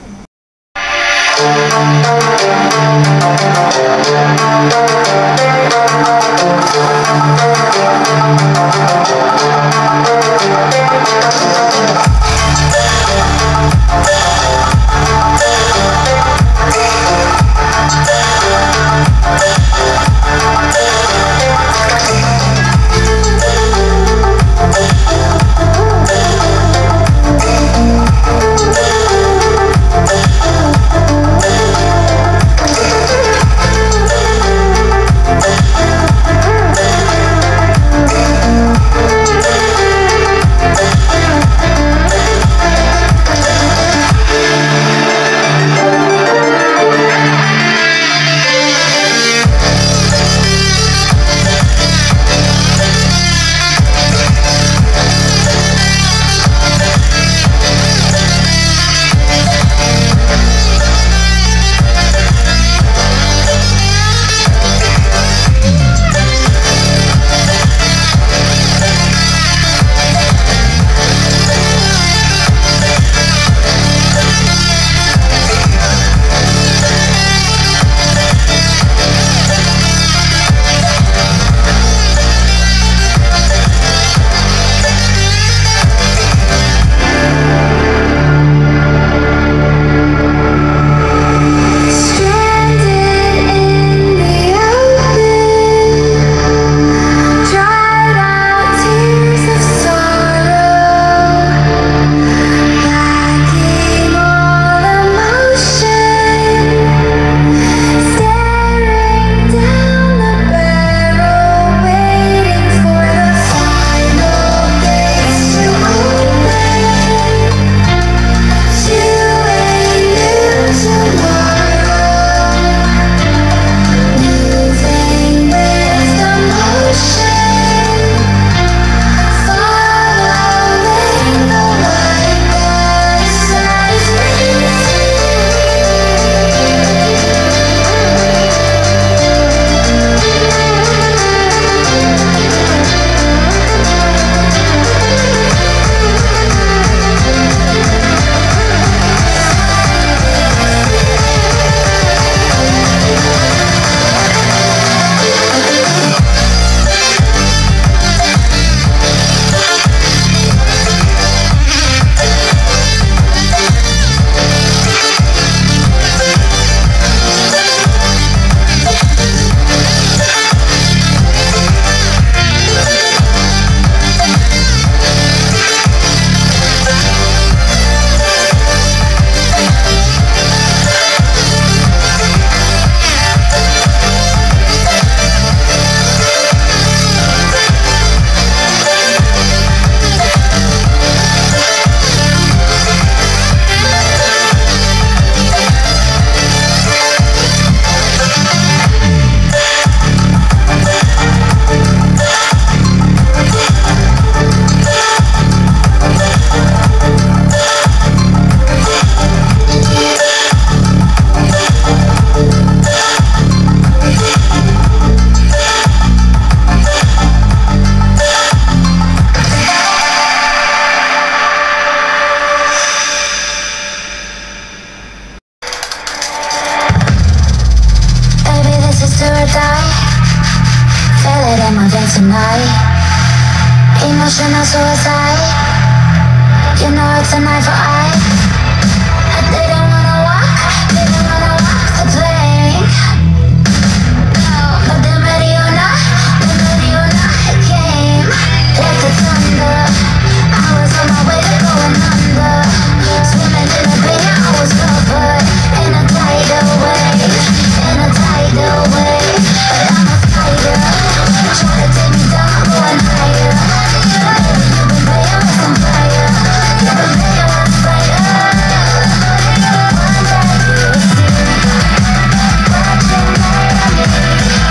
อ night tonight. Emotional suicide. You know it's a night for I. I didn't wanna walk, didn't wanna walk the plank. But the Mariona, the Mariona, it came like the thunder. I was on my way to going under. Swimming in the pain, I was covered in a tidal wave, in a tidal wave. But I'm a fighter, try to take me down, I'm going higher. You've been playing with some fire, you've been playing with fire. One day you'll see what you made of me.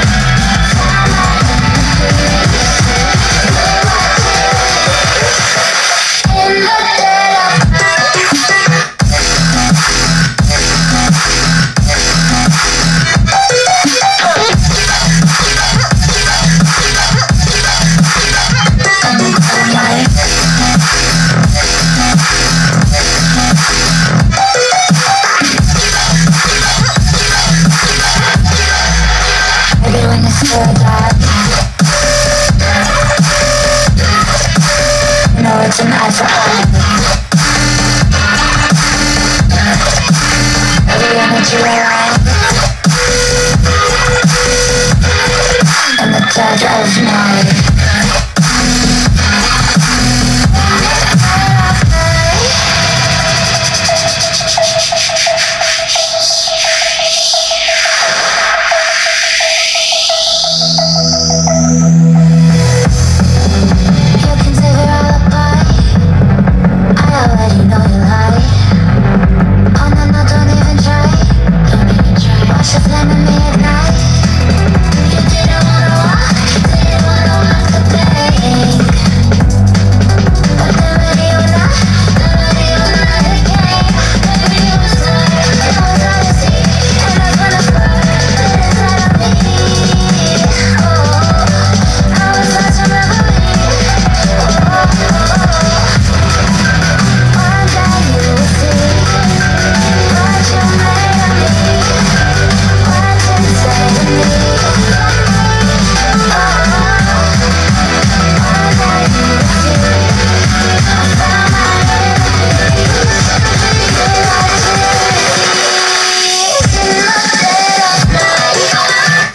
In the dead of maybe when it's still dark, you know it's an eye for eye. Every energy around in the dead of night. You can save your alibi. I already know you lie. Oh no, no, don't even try. Don't even try. Watch the flame in me ignite. You didn't wanna walk, didn't wanna walk the plank. But the Mariona, the Mariona, it came. Baby, it was time, it was all to see. And I was gonna fly inside of me. Oh, I was such a reverie. Oh, one day you will see what you made of me, what's inside of me. Oh, one day you will see I found my enemy. You are tears in the dead of night.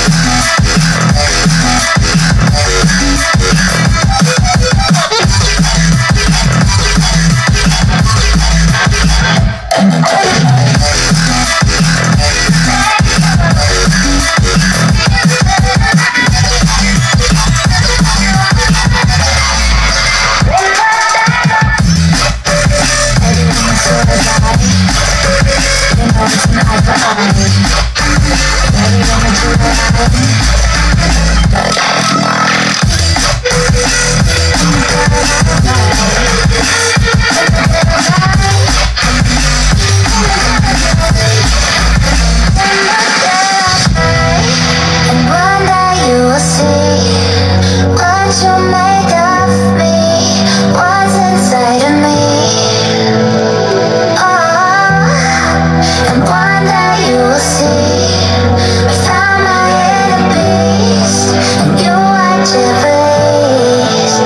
Everyone is so alive. You know it's an eye for eye. Everyone is so alive. And one day you will see what you made of me, what's inside of me. Oh, and one day you will see I found my inner beast, and you watch it please.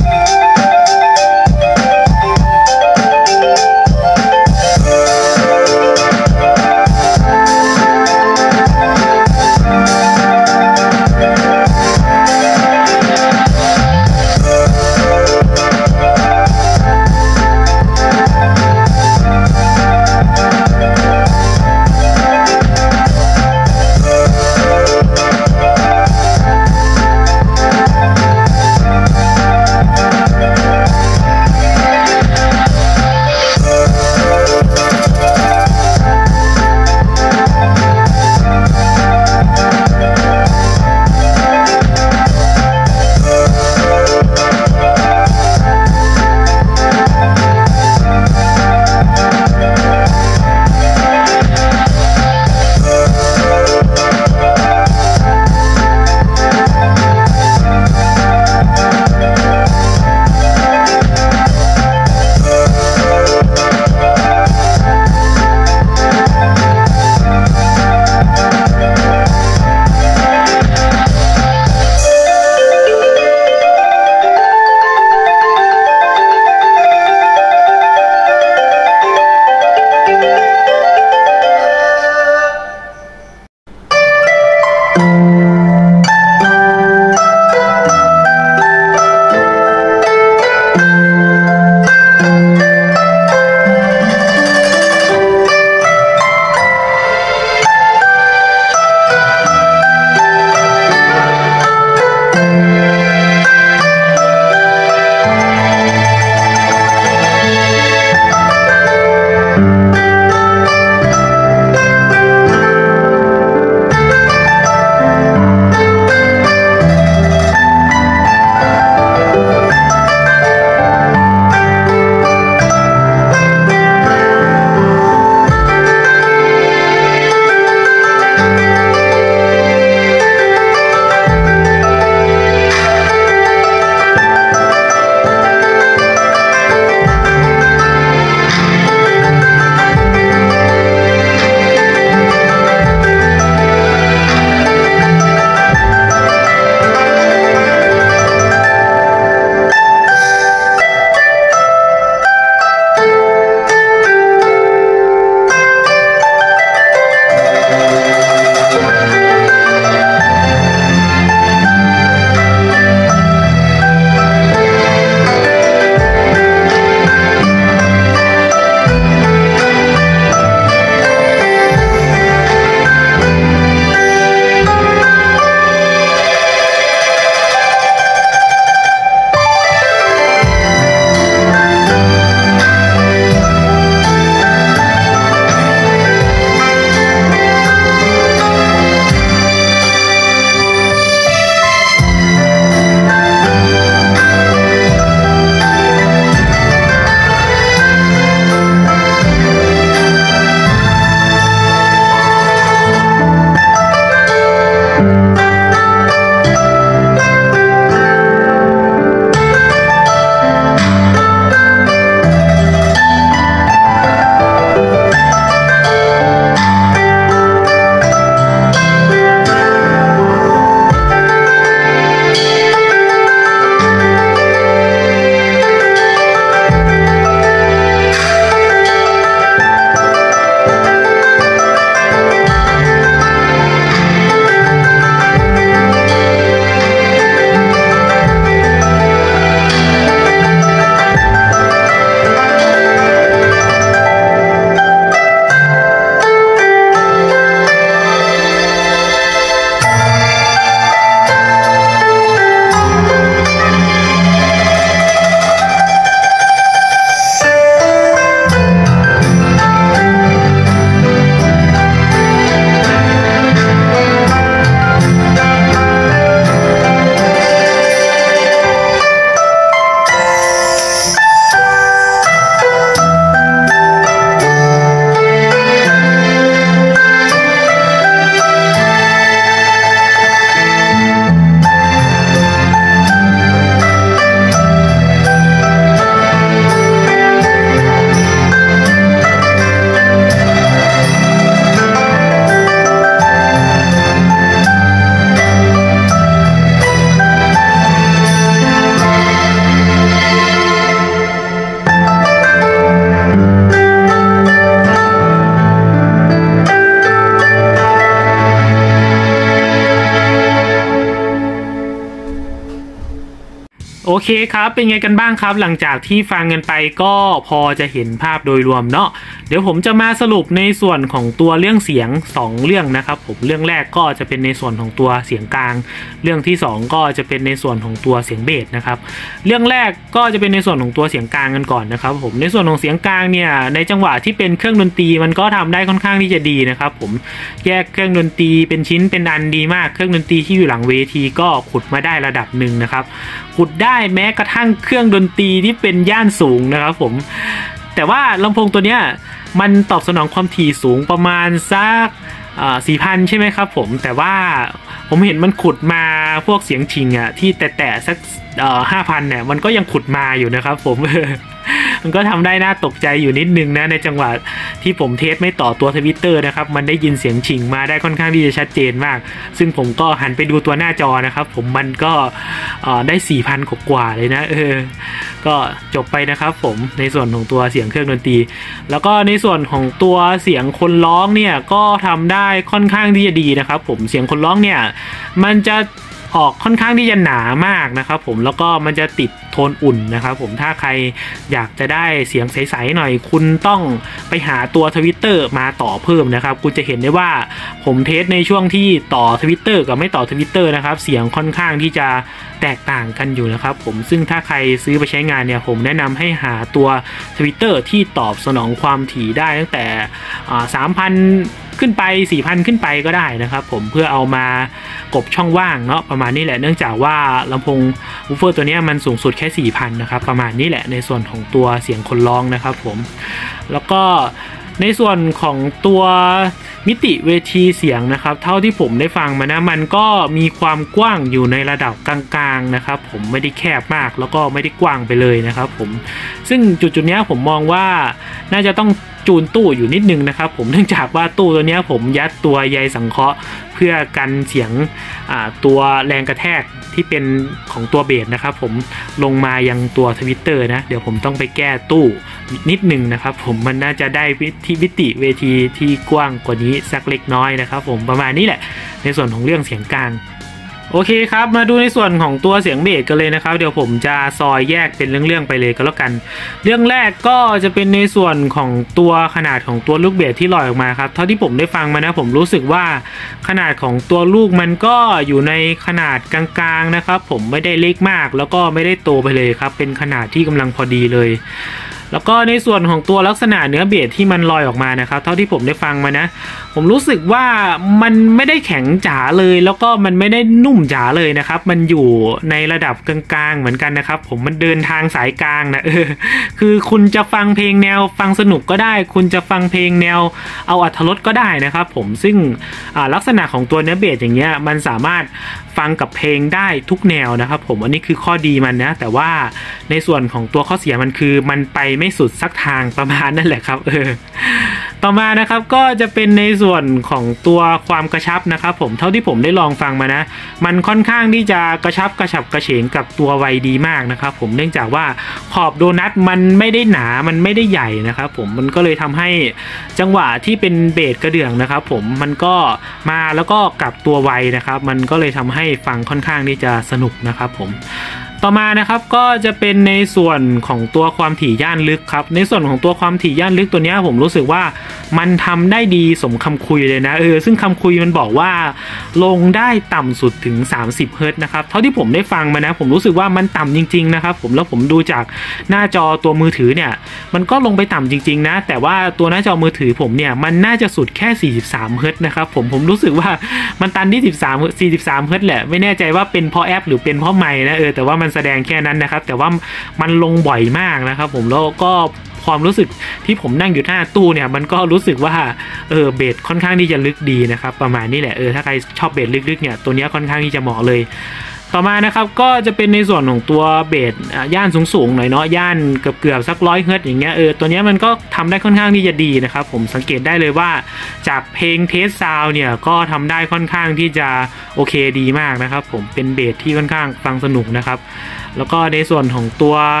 เคครับเป็นไงกันบ้างครับหลังจากที่ฟังกันไปก็พอจะเห็นภาพโดยรวมเนาะเดี๋ยวผมจะมาสรุปในส่วนของตัวเรื่องเสียงสองเรื่องนะครับผมเรื่องแรกก็จะเป็นในส่วนของตัวเสียงกลางเรื่องที่สองก็จะเป็นในส่วนของตัวเสียงเบสนะครับเรื่องแรกก็จะเป็นในส่วนของตัวเสียงกลางกันก่อนนะครับผมในส่วนของเสียงกลางเนี่ยในจังหวะที่เป็นเครื่องดนตรีมันก็ทำได้ค่อนข้างที่จะดีนะครับผมแยกเครื่องดนตรีเป็นชิ้นเป็นอันดีมากเครื่องดนตรีที่อยู่หลังเวทีก็ขุดมาได้ระดับหนึ่งนะครับขุดได้แม้กระทั่งเครื่องดนตรีที่เป็นย่านสูงนะครับผมแต่ว่าลำโพงตัวเนี้ยมันตอบสนองความถี่สูงประมาณสักสี่พันใช่ไหมครับผมแต่ว่าผมเห็นมันขุดมาพวกเสียงชิงอ่ะที่แตะๆสักห้าพันเนี่ยมันก็ยังขุดมาอยู่นะครับผม มันก็ทำได้น่าตกใจอยู่นิดนึงนะในจังหวะที่ผมเทสไม่ต่อตัวทวิตเตอร์นะครับมันได้ยินเสียงชิงมาได้ค่อนข้างที่จะชัดเจนมากซึ่งผมก็หันไปดูตัวหน้าจอนะครับผมมันก็ได้ สี่พัน กว่าเลยนะเออก็จบไปนะครับผมในส่วนของตัวเสียงเครื่องดนตรีแล้วก็ในส่วนของตัวเสียงคนร้องเนี่ยก็ทำได้ค่อนข้างที่จะดีนะครับผมเสียงคนร้องเนี่ยมันจะออกค่อนข้างที่จะหนามากนะครับผมแล้วก็มันจะติดโทนอุ่นนะครับผมถ้าใครอยากจะได้เสียงใสๆหน่อยคุณต้องไปหาตัวทวิตเตอร์มาต่อเพิ่มนะครับคุณจะเห็นได้ว่าผมเทสในช่วงที่ต่อทวิตเตอร์กับไม่ต่อทวิตเตอร์นะครับเสียงค่อนข้างที่จะแตกต่างกันอยู่นะครับผมซึ่งถ้าใครซื้อไปใช้งานเนี่ยผมแนะนำให้หาตัวทวิตเตอร์ที่ตอบสนองความถี่ได้ตั้งแต่สามพันขึ้นไป สี่พัน ขึ้นไปก็ได้นะครับผมเพื่อเอามากบช่องว่างเนาะประมาณนี้แหละเนื่องจากว่าลำโพงวูฟเฟอร์ตัวนี้มันสูงสุดแค่ สี่พัน นะครับประมาณนี้แหละในส่วนของตัวเสียงคนร้องนะครับผมแล้วก็ในส่วนของตัวมิติเวทีเสียงนะครับเท่าที่ผมได้ฟังมานะมันก็มีความกว้างอยู่ในระดับกลางๆนะครับผมไม่ได้แคบมากแล้วก็ไม่ได้กว้างไปเลยนะครับผมซึ่งจุดๆนี้ผมมองว่าน่าจะต้องจูนตู้อยู่นิดนึงนะครับผมเนื่องจากว่าตู้ตัวนี้ผมยัดตัวใยสังเคราะห์เพื่อกันเสียงตัวแรงกระแทกที่เป็นของตัวเบสนะครับผมลงมายังตัวทวิตเตอร์นะเดี๋ยวผมต้องไปแก้ตู้นิดนึงนะครับผมมันน่าจะได้ที่วิติเวทีที่กว้างกว่านี้สักเล็กน้อยนะครับผมประมาณนี้แหละในส่วนของเรื่องเสียงกลางโอเคครับมาดูในส่วนของตัวเสียงเบสกันเลยนะครับเดี๋ยวผมจะซอยแยกเป็นเรื่องๆไปเลยก็แล้วกันเรื่องแรกก็จะเป็นในส่วนของตัวขนาดของตัวลูกเบสที่ลอยออกมาครับเท่าที่ผมได้ฟังมานะผมรู้สึกว่าขนาดของตัวลูกมันก็อยู่ในขนาดกลางๆนะครับผมไม่ได้เล็กมากแล้วก็ไม่ได้โตไปเลยครับเป็นขนาดที่กำลังพอดีเลยแล้วก็ในส่วนของตัวลักษณะเนื้อเบสที่มันลอยออกมานะครับเท่าที่ผมได้ฟังมานะผมรู้สึกว่ามันไม่ได้แข็งจ๋าเลยแล้วก็มันไม่ได้นุ่มจ๋าเลยนะครับมันอยู่ในระดับกลางๆเหมือนกันนะครับผมมันเดินทางสายกลางนะเออคือคุณจะฟังเพลงแนวฟังสนุกก็ได้คุณจะฟังเพลงแนวเอาอรรถรสก็ได้นะครับผมซึ่งลักษณะของตัวเนื้อเบสอย่างเงี้ยมันสามารถฟังกับเพลงได้ทุกแนวนะครับผมอันนี้คือข้อดีมันนะแต่ว่าในส่วนของตัวข้อเสียมันคือมันไปไม่สุดสักทางประมาณนั่นแหละครับเออต่อมานะครับก็จะเป็นในส่วนของตัวความกระชับนะครับผมเท่าที่ผมได้ลองฟังมานะมันค่อนข้างที่จะกระชับกระฉับกระเฉงกับตัวไวดีมากนะครับผมเนื่องจากว่าขอบโดนัทมันไม่ได้หนามันไม่ได้ใหญ่นะครับผมมันก็เลยทำให้จังหวะที่เป็นเบสกระเดื่องนะครับผมมันก็มาแล้วก็กลับตัวไวนะครับมันก็เลยทำให้ฟังค่อนข้างที่จะสนุกนะครับผมต่อมานะครับก็จะเป็นในส่วนของตัวความถี่ย่านลึกครับในส่วนของตัวความถี่ย่านลึกตัวนี้ผมรู้สึกว่ามันทำได้ดีสมคำคุยเลยนะเออซึ่งคำคุยมันบอกว่าลงได้ต่ำสุดถึงสามสิบเฮิร์ตซ์นะครับเท่าที่ผมได้ฟังมานะผมรู้สึกว่ามันต่ำจริงๆนะครับผมแล้วผมดูจากหน้าจอตัวมือถือเนี่ยมันก็ลงไปต่ำจริงๆนะแต่ว่าตัวหน้าจอมือถือผมเนี่ยมันน่าจะสุดแค่สี่สิบสามเฮิร์ตซ์นะครับผมผมรู้สึกว่ามันตันที่สิบสาม สี่สิบสามเฮิร์ตซ์แหละไม่แน่ใจว่าเป็นเพราะแอปหรือเป็นเพราะไมค์นะเออแต่ว่ามันแสดงแค่นั้นนะครับแต่ว่ามันลงบ่อยมากนะครับผมแล้วก็ความรู้สึกที่ผมนั่งอยู่หน้าตู้เนี่ยมันก็รู้สึกว่าเออเบสค่อนข้างที่จะลึกดีนะครับประมาณนี้แหละเออถ้าใครชอบเบสลึกๆเนี่ยตัวนี้ค่อนข้างที่จะเหมาะเลยต่อมานะครับก็จะเป็นในส่วนของตัวเบสย่านสูงๆหน่อยเนาะย่านเกือบๆสักร้อยเฮิร์ตซ์อย่างเงี้ยเออตัวนี้มันก็ทำได้ค่อนข้างที่จะดีนะครับผมสังเกตได้เลยว่าจากเพลงเทสซาวเนี่ยก็ทำได้ค่อนข้างที่จะโอเคดีมากนะครับผมเป็นเบสที่ค่อนข้างฟังสนุกนะครับแล้วก็ในส่วนของตัว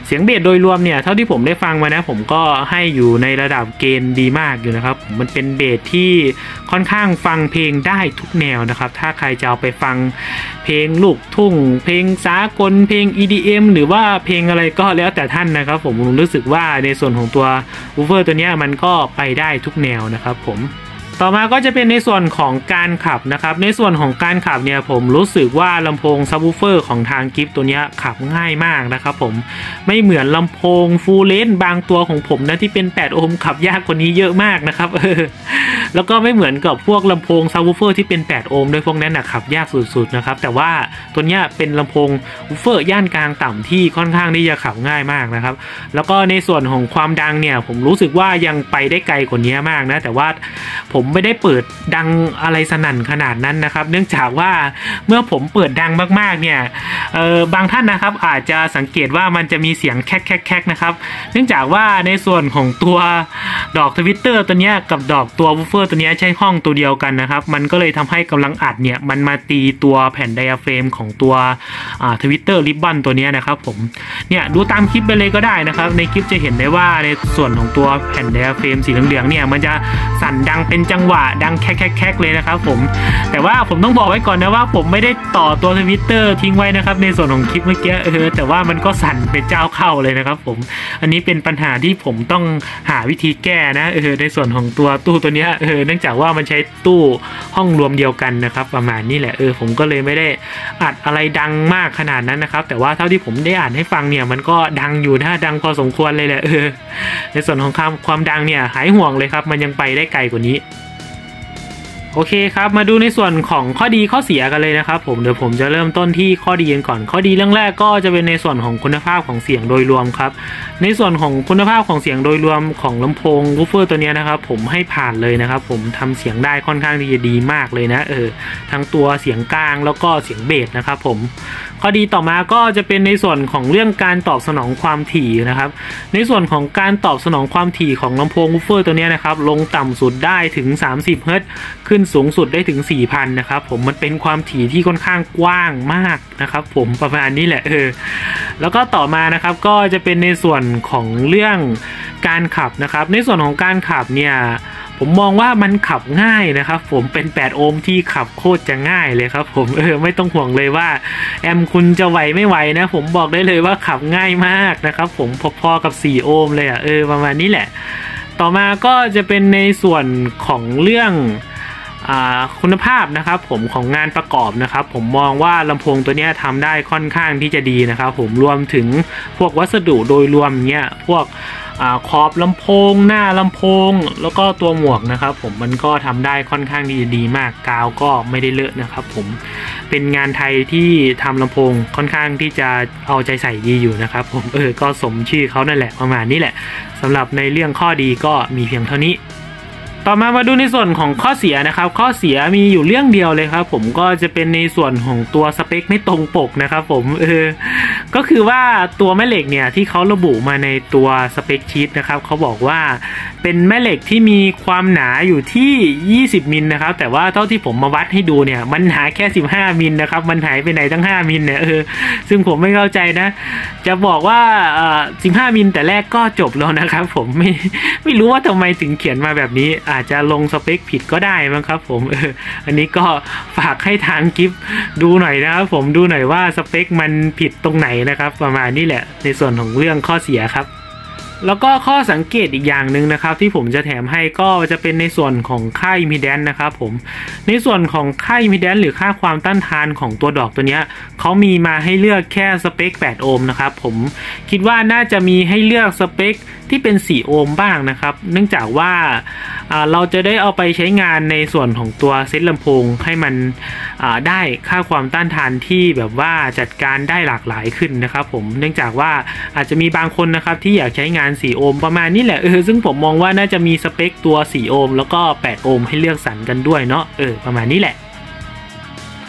เสียงเบสโดยรวมเนี่ยเท่าที่ผมได้ฟังมานะผมก็ให้อยู่ในระดับเกณฑ์ดีมากอยู่นะครับมันเป็นเบสที่ค่อนข้างฟังเพลงได้ทุกแนวนะครับถ้าใครจะเอาไปฟังเพลงลูกทุ่งเพลงสากลเพลง อี ดี เอ็ม หรือว่าเพลงอะไรก็แล้วแต่ท่านนะครับผมผมรู้สึกว่าในส่วนของตัววูฟเฟอร์ตัวนี้มันก็ไปได้ทุกแนวนะครับผมต่อมาก็จะเป็นในส่วนของการขับนะครับในส่วนของการขับเนี่ยผมรู้สึกว่าลำโพงซับวูฟเฟอร์ของทางกิฟต์ตัวนี้ขับง่ายมากนะครับผมไม่เหมือนลำโพงฟูลเลนส์บางตัวของผมนะที่เป็นแปดโอห์มขับยากกว่านี้เยอะมากนะครับเออแล้วก็ไม่เหมือนกับพวกลำโพงซับวูฟเฟอร์ที่เป็นแปดโอห์มด้วยพวกนั้นนะขับยากสุดๆนะครับแต่ว่าตัวนี้เป็นลำโพงวูฟเฟอร์ย่านกลางต่ำที่ค่อนข้างที่จะขับง่ายมากนะครับแล้วก็ในส่วนของความดังเนี่ยผมรู้สึกว่ายังไปได้ไกลกว่านี้มากนะแต่ว่าผมไม่ได้เปิดดังอะไรสนั่นขนาดนั้นนะครับเนื่องจากว่าเมื่อผมเปิดดังมากๆเนี่ยเออบางท่านนะครับอาจจะสังเกตว่ามันจะมีเสียงแคกๆๆนะครับเนื่องจากว่าในส่วนของตัวดอกทวิตเตอร์ตัวนี้กับดอกตัววูฟเฟอร์ตัวนี้ใช้ห้องตัวเดียวกันนะครับมันก็เลยทำให้กำลังอัดเนี่ยมันมาตีตัวแผ่นไดอะเฟรมของตัวทวิตเตอร์ริบบอนตัวนี้นะครับผมเนี่ยดูตามคลิปไปเลยก็ได้นะครับในคลิปจะเห็นได้ว่าในส่วนของตัวแผ่นไดอะเฟรมสีเหลืองๆเนี่ยมันจะสั่นดังเป็นจังหวะดังแคกๆเลยนะครับผมแต่ว่าผมต้องบอกไว้ก่อนนะว่าผมไม่ได้ต่อตัวทวิตเตอร์ทิ้งไว้นะครับในส่วนของคลิปเมื่อกี้เออแต่ว่ามันก็สั่นเป็นเจ้าเข้าเลยนะครับผมอันนี้เป็นปัญหาที่ผมต้องหาวิธีแก้นะเออในส่วนของตัวตู้ตัวนี้เออเนื่องจากว่ามันใช้ตู้ห้องรวมเดียวกันนะครับประมาณนี้แหละเออผมก็เลยไม่ได้อัดอะไรดังมากขนาดนั้นนะครับแต่ว่าเท่าที่ผมได้อ่านให้ฟังเนี่ยมันก็ดังอยู่นะดังพอสมควรเลยแหละเออในส่วนของความความดังเนี่ยหายห่วงเลยครับมันยังไปได้ไกลกว่านี้โอเคครับมาดูในส่วนของข้อดีข้อเสียกันเลยนะครับผมเดี๋ยวผมจะเริ่มต้นที่ข้อดีกันก่อนข้อดีเรื่องแรกก็จะเป็นในส่วนของคุณภาพของเสียงโดยรวมครับในส่วนของคุณภาพของเสียงโดยรวมของลำโพงวูฟเฟอร์ตัวนี้นะครับผมให้ผ่านเลยนะครับผมทำเสียงได้ค่อนข้างที่จะดีมากเลยนะเออทั้งตัวเสียงกลางแล้วก็เสียงเบสนะครับผมข้อดีต่อมาก็จะเป็นในส่วนของเรื่องการตอบสนองความถี่นะครับในส่วนของการตอบสนองความถี่ของลำโพงวูฟเฟอร์ตัวนี้นะครับลงต่ำสุดได้ถึงสามสิบเฮิรตซ์ขึ้นสูงสุดได้ถึง สี่พัน นะครับผมมันเป็นความถี่ที่ค่อนข้างกว้างมากนะครับผมประมาณนี้แหละเออแล้วก็ต่อมานะครับก็จะเป็นในส่วนของเรื่องการขับนะครับในส่วนของการขับเนี่ยผมมองว่ามันขับง่ายนะครับผมเป็นแปดโอห์มที่ขับโคตรจะง่ายเลยครับผมเออไม่ต้องห่วงเลยว่าแอมคุณจะไหวไม่ไหวนะผมบอกได้เลยว่าขับง่ายมากนะครับผมพอๆกับสี่โอห์มเลยอ่ะเออประมาณนี้แหละต่อมาก็จะเป็นในส่วนของเรื่องคุณภาพนะครับผมของงานประกอบนะครับผมมองว่าลำโพงตัวนี้ทำได้ค่อนข้างที่จะดีนะครับผมรวมถึงพวกวัสดุโดยรวมเนี้ยพวกขอบลำโพงหน้าลำโพงแล้วก็ตัวหมวกนะครับผมมันก็ทำได้ค่อนข้างดีดีมากกาวก็ไม่ได้เลอะนะครับผมเป็นงานไทยที่ทำลำโพงค่อนข้างที่จะเอาใจใส่ดีอยู่นะครับผมเออก็สมชื่อเขานั่นแหละประมาณนี้แหละสำหรับในเรื่องข้อดีก็มีเพียงเท่านี้ต่อมามาดูในส่วนของข้อเสียนะครับข้อเสียมีอยู่เรื่องเดียวเลยครับผมก็จะเป็นในส่วนของตัวสเปคไม่ตรงปกนะครับผมเออก็คือว่าตัวแม่เหล็กเนี่ยที่เขาระบุมาในตัวสเปคชีทนะครับเขาบอกว่าเป็นแม่เหล็กที่มีความหนาอยู่ที่ยี่สิบมิลนะครับแต่ว่าเท่าที่ผมมาวัดให้ดูเนี่ยมันหนาแค่สิบห้ามิลนะครับมันหายไปไหนตั้งห้ามิลเนี่ยเออซึ่งผมไม่เข้าใจนะจะบอกว่าเอ่อสิบห้ามิลแต่แรกก็จบแล้วนะครับผมไม่ไม่รู้ว่าทำไมถึงเขียนมาแบบนี้อาจจะลงสเปคผิดก็ได้มั้งครับผมเอออันนี้ก็ฝากให้ทางกิฟต์ดูหน่อยนะครับผมดูหน่อยว่าสเปคมันผิดตรงไหนนะครับประมาณนี้แหละในส่วนของเรื่องข้อเสียครับแล้วก็ข้อสังเกตอีกอย่างหนึ่งนะครับที่ผมจะแถมให้ก็จะเป็นในส่วนของค่าอิมพีแดนซ์นะครับผมในส่วนของค่าอิมพีแดนซ์หรือค่าความต้านทานของตัวดอกตัวนี้เขามีมาให้เลือกแค่สเปคแปดโอห์มนะครับผมคิดว่าน่าจะมีให้เลือกสเปคที่เป็นสี่โอห์มบ้างนะครับเนื่องจากว่าเราจะได้เอาไปใช้งานในส่วนของตัวเซตลำโพงให้มันได้ค่าความต้านทานที่แบบว่าจัดการได้หลากหลายขึ้นนะครับผมเนื่องจากว่าอาจจะมีบางคนนะครับที่อยากใช้งานสี่โอห์มประมาณนี้แหละเออซึ่งผมมองว่าน่าจะมีสเปคตัวสี่โอห์มแล้วก็แปดโอห์มให้เลือกสรรกันด้วยเนาะเออประมาณนี้แหละ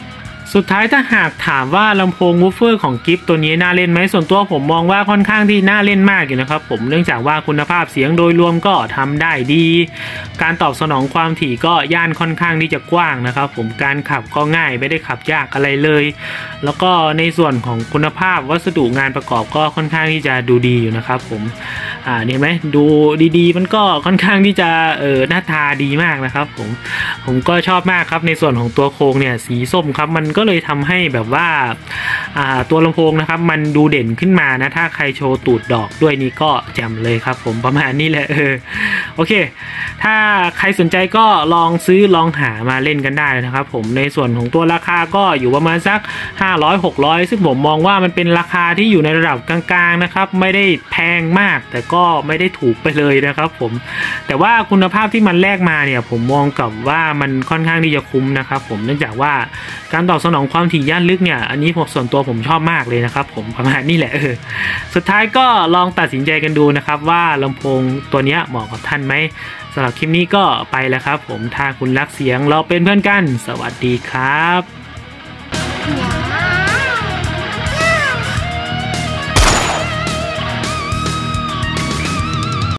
สุดท้ายถ้าหากถามว่าลำโพงวูฟเฟอร์ของกิฟตัวนี้น่าเล่นไหมส่วนตัวผมมองว่าค่อนข้างที่น่าเล่นมากอยู่นะครับผมเนื่องจากว่าคุณภาพเสียงโดยรวมก็ทำได้ดีการตอบสนองความถี่ก็ย่านค่อนข้างที่จะกว้างนะครับผมการขับก็ง่ายไม่ได้ขับยากอะไรเลยแล้วก็ในส่วนของคุณภาพวัสดุงานประกอบก็ค่อนข้างที่จะดูดีอยู่นะครับผมอ่าเห็นไหมดูดีๆมันก็ค่อนข้างที่จะเออหน้าตาดีมากนะครับผมผมก็ชอบมากครับในส่วนของตัวโครงเนี่ยสีส้มครับมันก็เลยทำให้แบบว่าอ่าตัวลำโพงนะครับมันดูเด่นขึ้นมานะถ้าใครโชว์ตูดดอกด้วยนี่ก็แจ่มเลยครับผมประมาณนี้แหละเออโอเคถ้าใครสนใจก็ลองซื้อลองหามาเล่นกันได้นะครับผมในส่วนของตัวราคาก็อยู่ประมาณสักห้าร้อย หกร้อยซึ่งผมมองว่ามันเป็นราคาที่อยู่ในระดับกลางๆนะครับไม่ได้แพงมากแต่ก็ไม่ได้ถูกไปเลยนะครับผมแต่ว่าคุณภาพที่มันแลกมาเนี่ยผมมองกับว่ามันค่อนข้างที่จะคุ้มนะครับผมเนื่องจากว่าการตอบสนองความถี่ย่านลึกเนี่ยอันนี้ผมส่วนตัวผมชอบมากเลยนะครับผมประมาณนี้แหละเออสุดท้ายก็ลองตัดสินใจกันดูนะครับว่าลำโพงตัวนี้เหมาะกับท่านไหมสำหรับคลิปนี้ก็ไปแล้วครับผมถ้าคุณรักเสียงเราเป็นเพื่อนกันสวัสดีครับ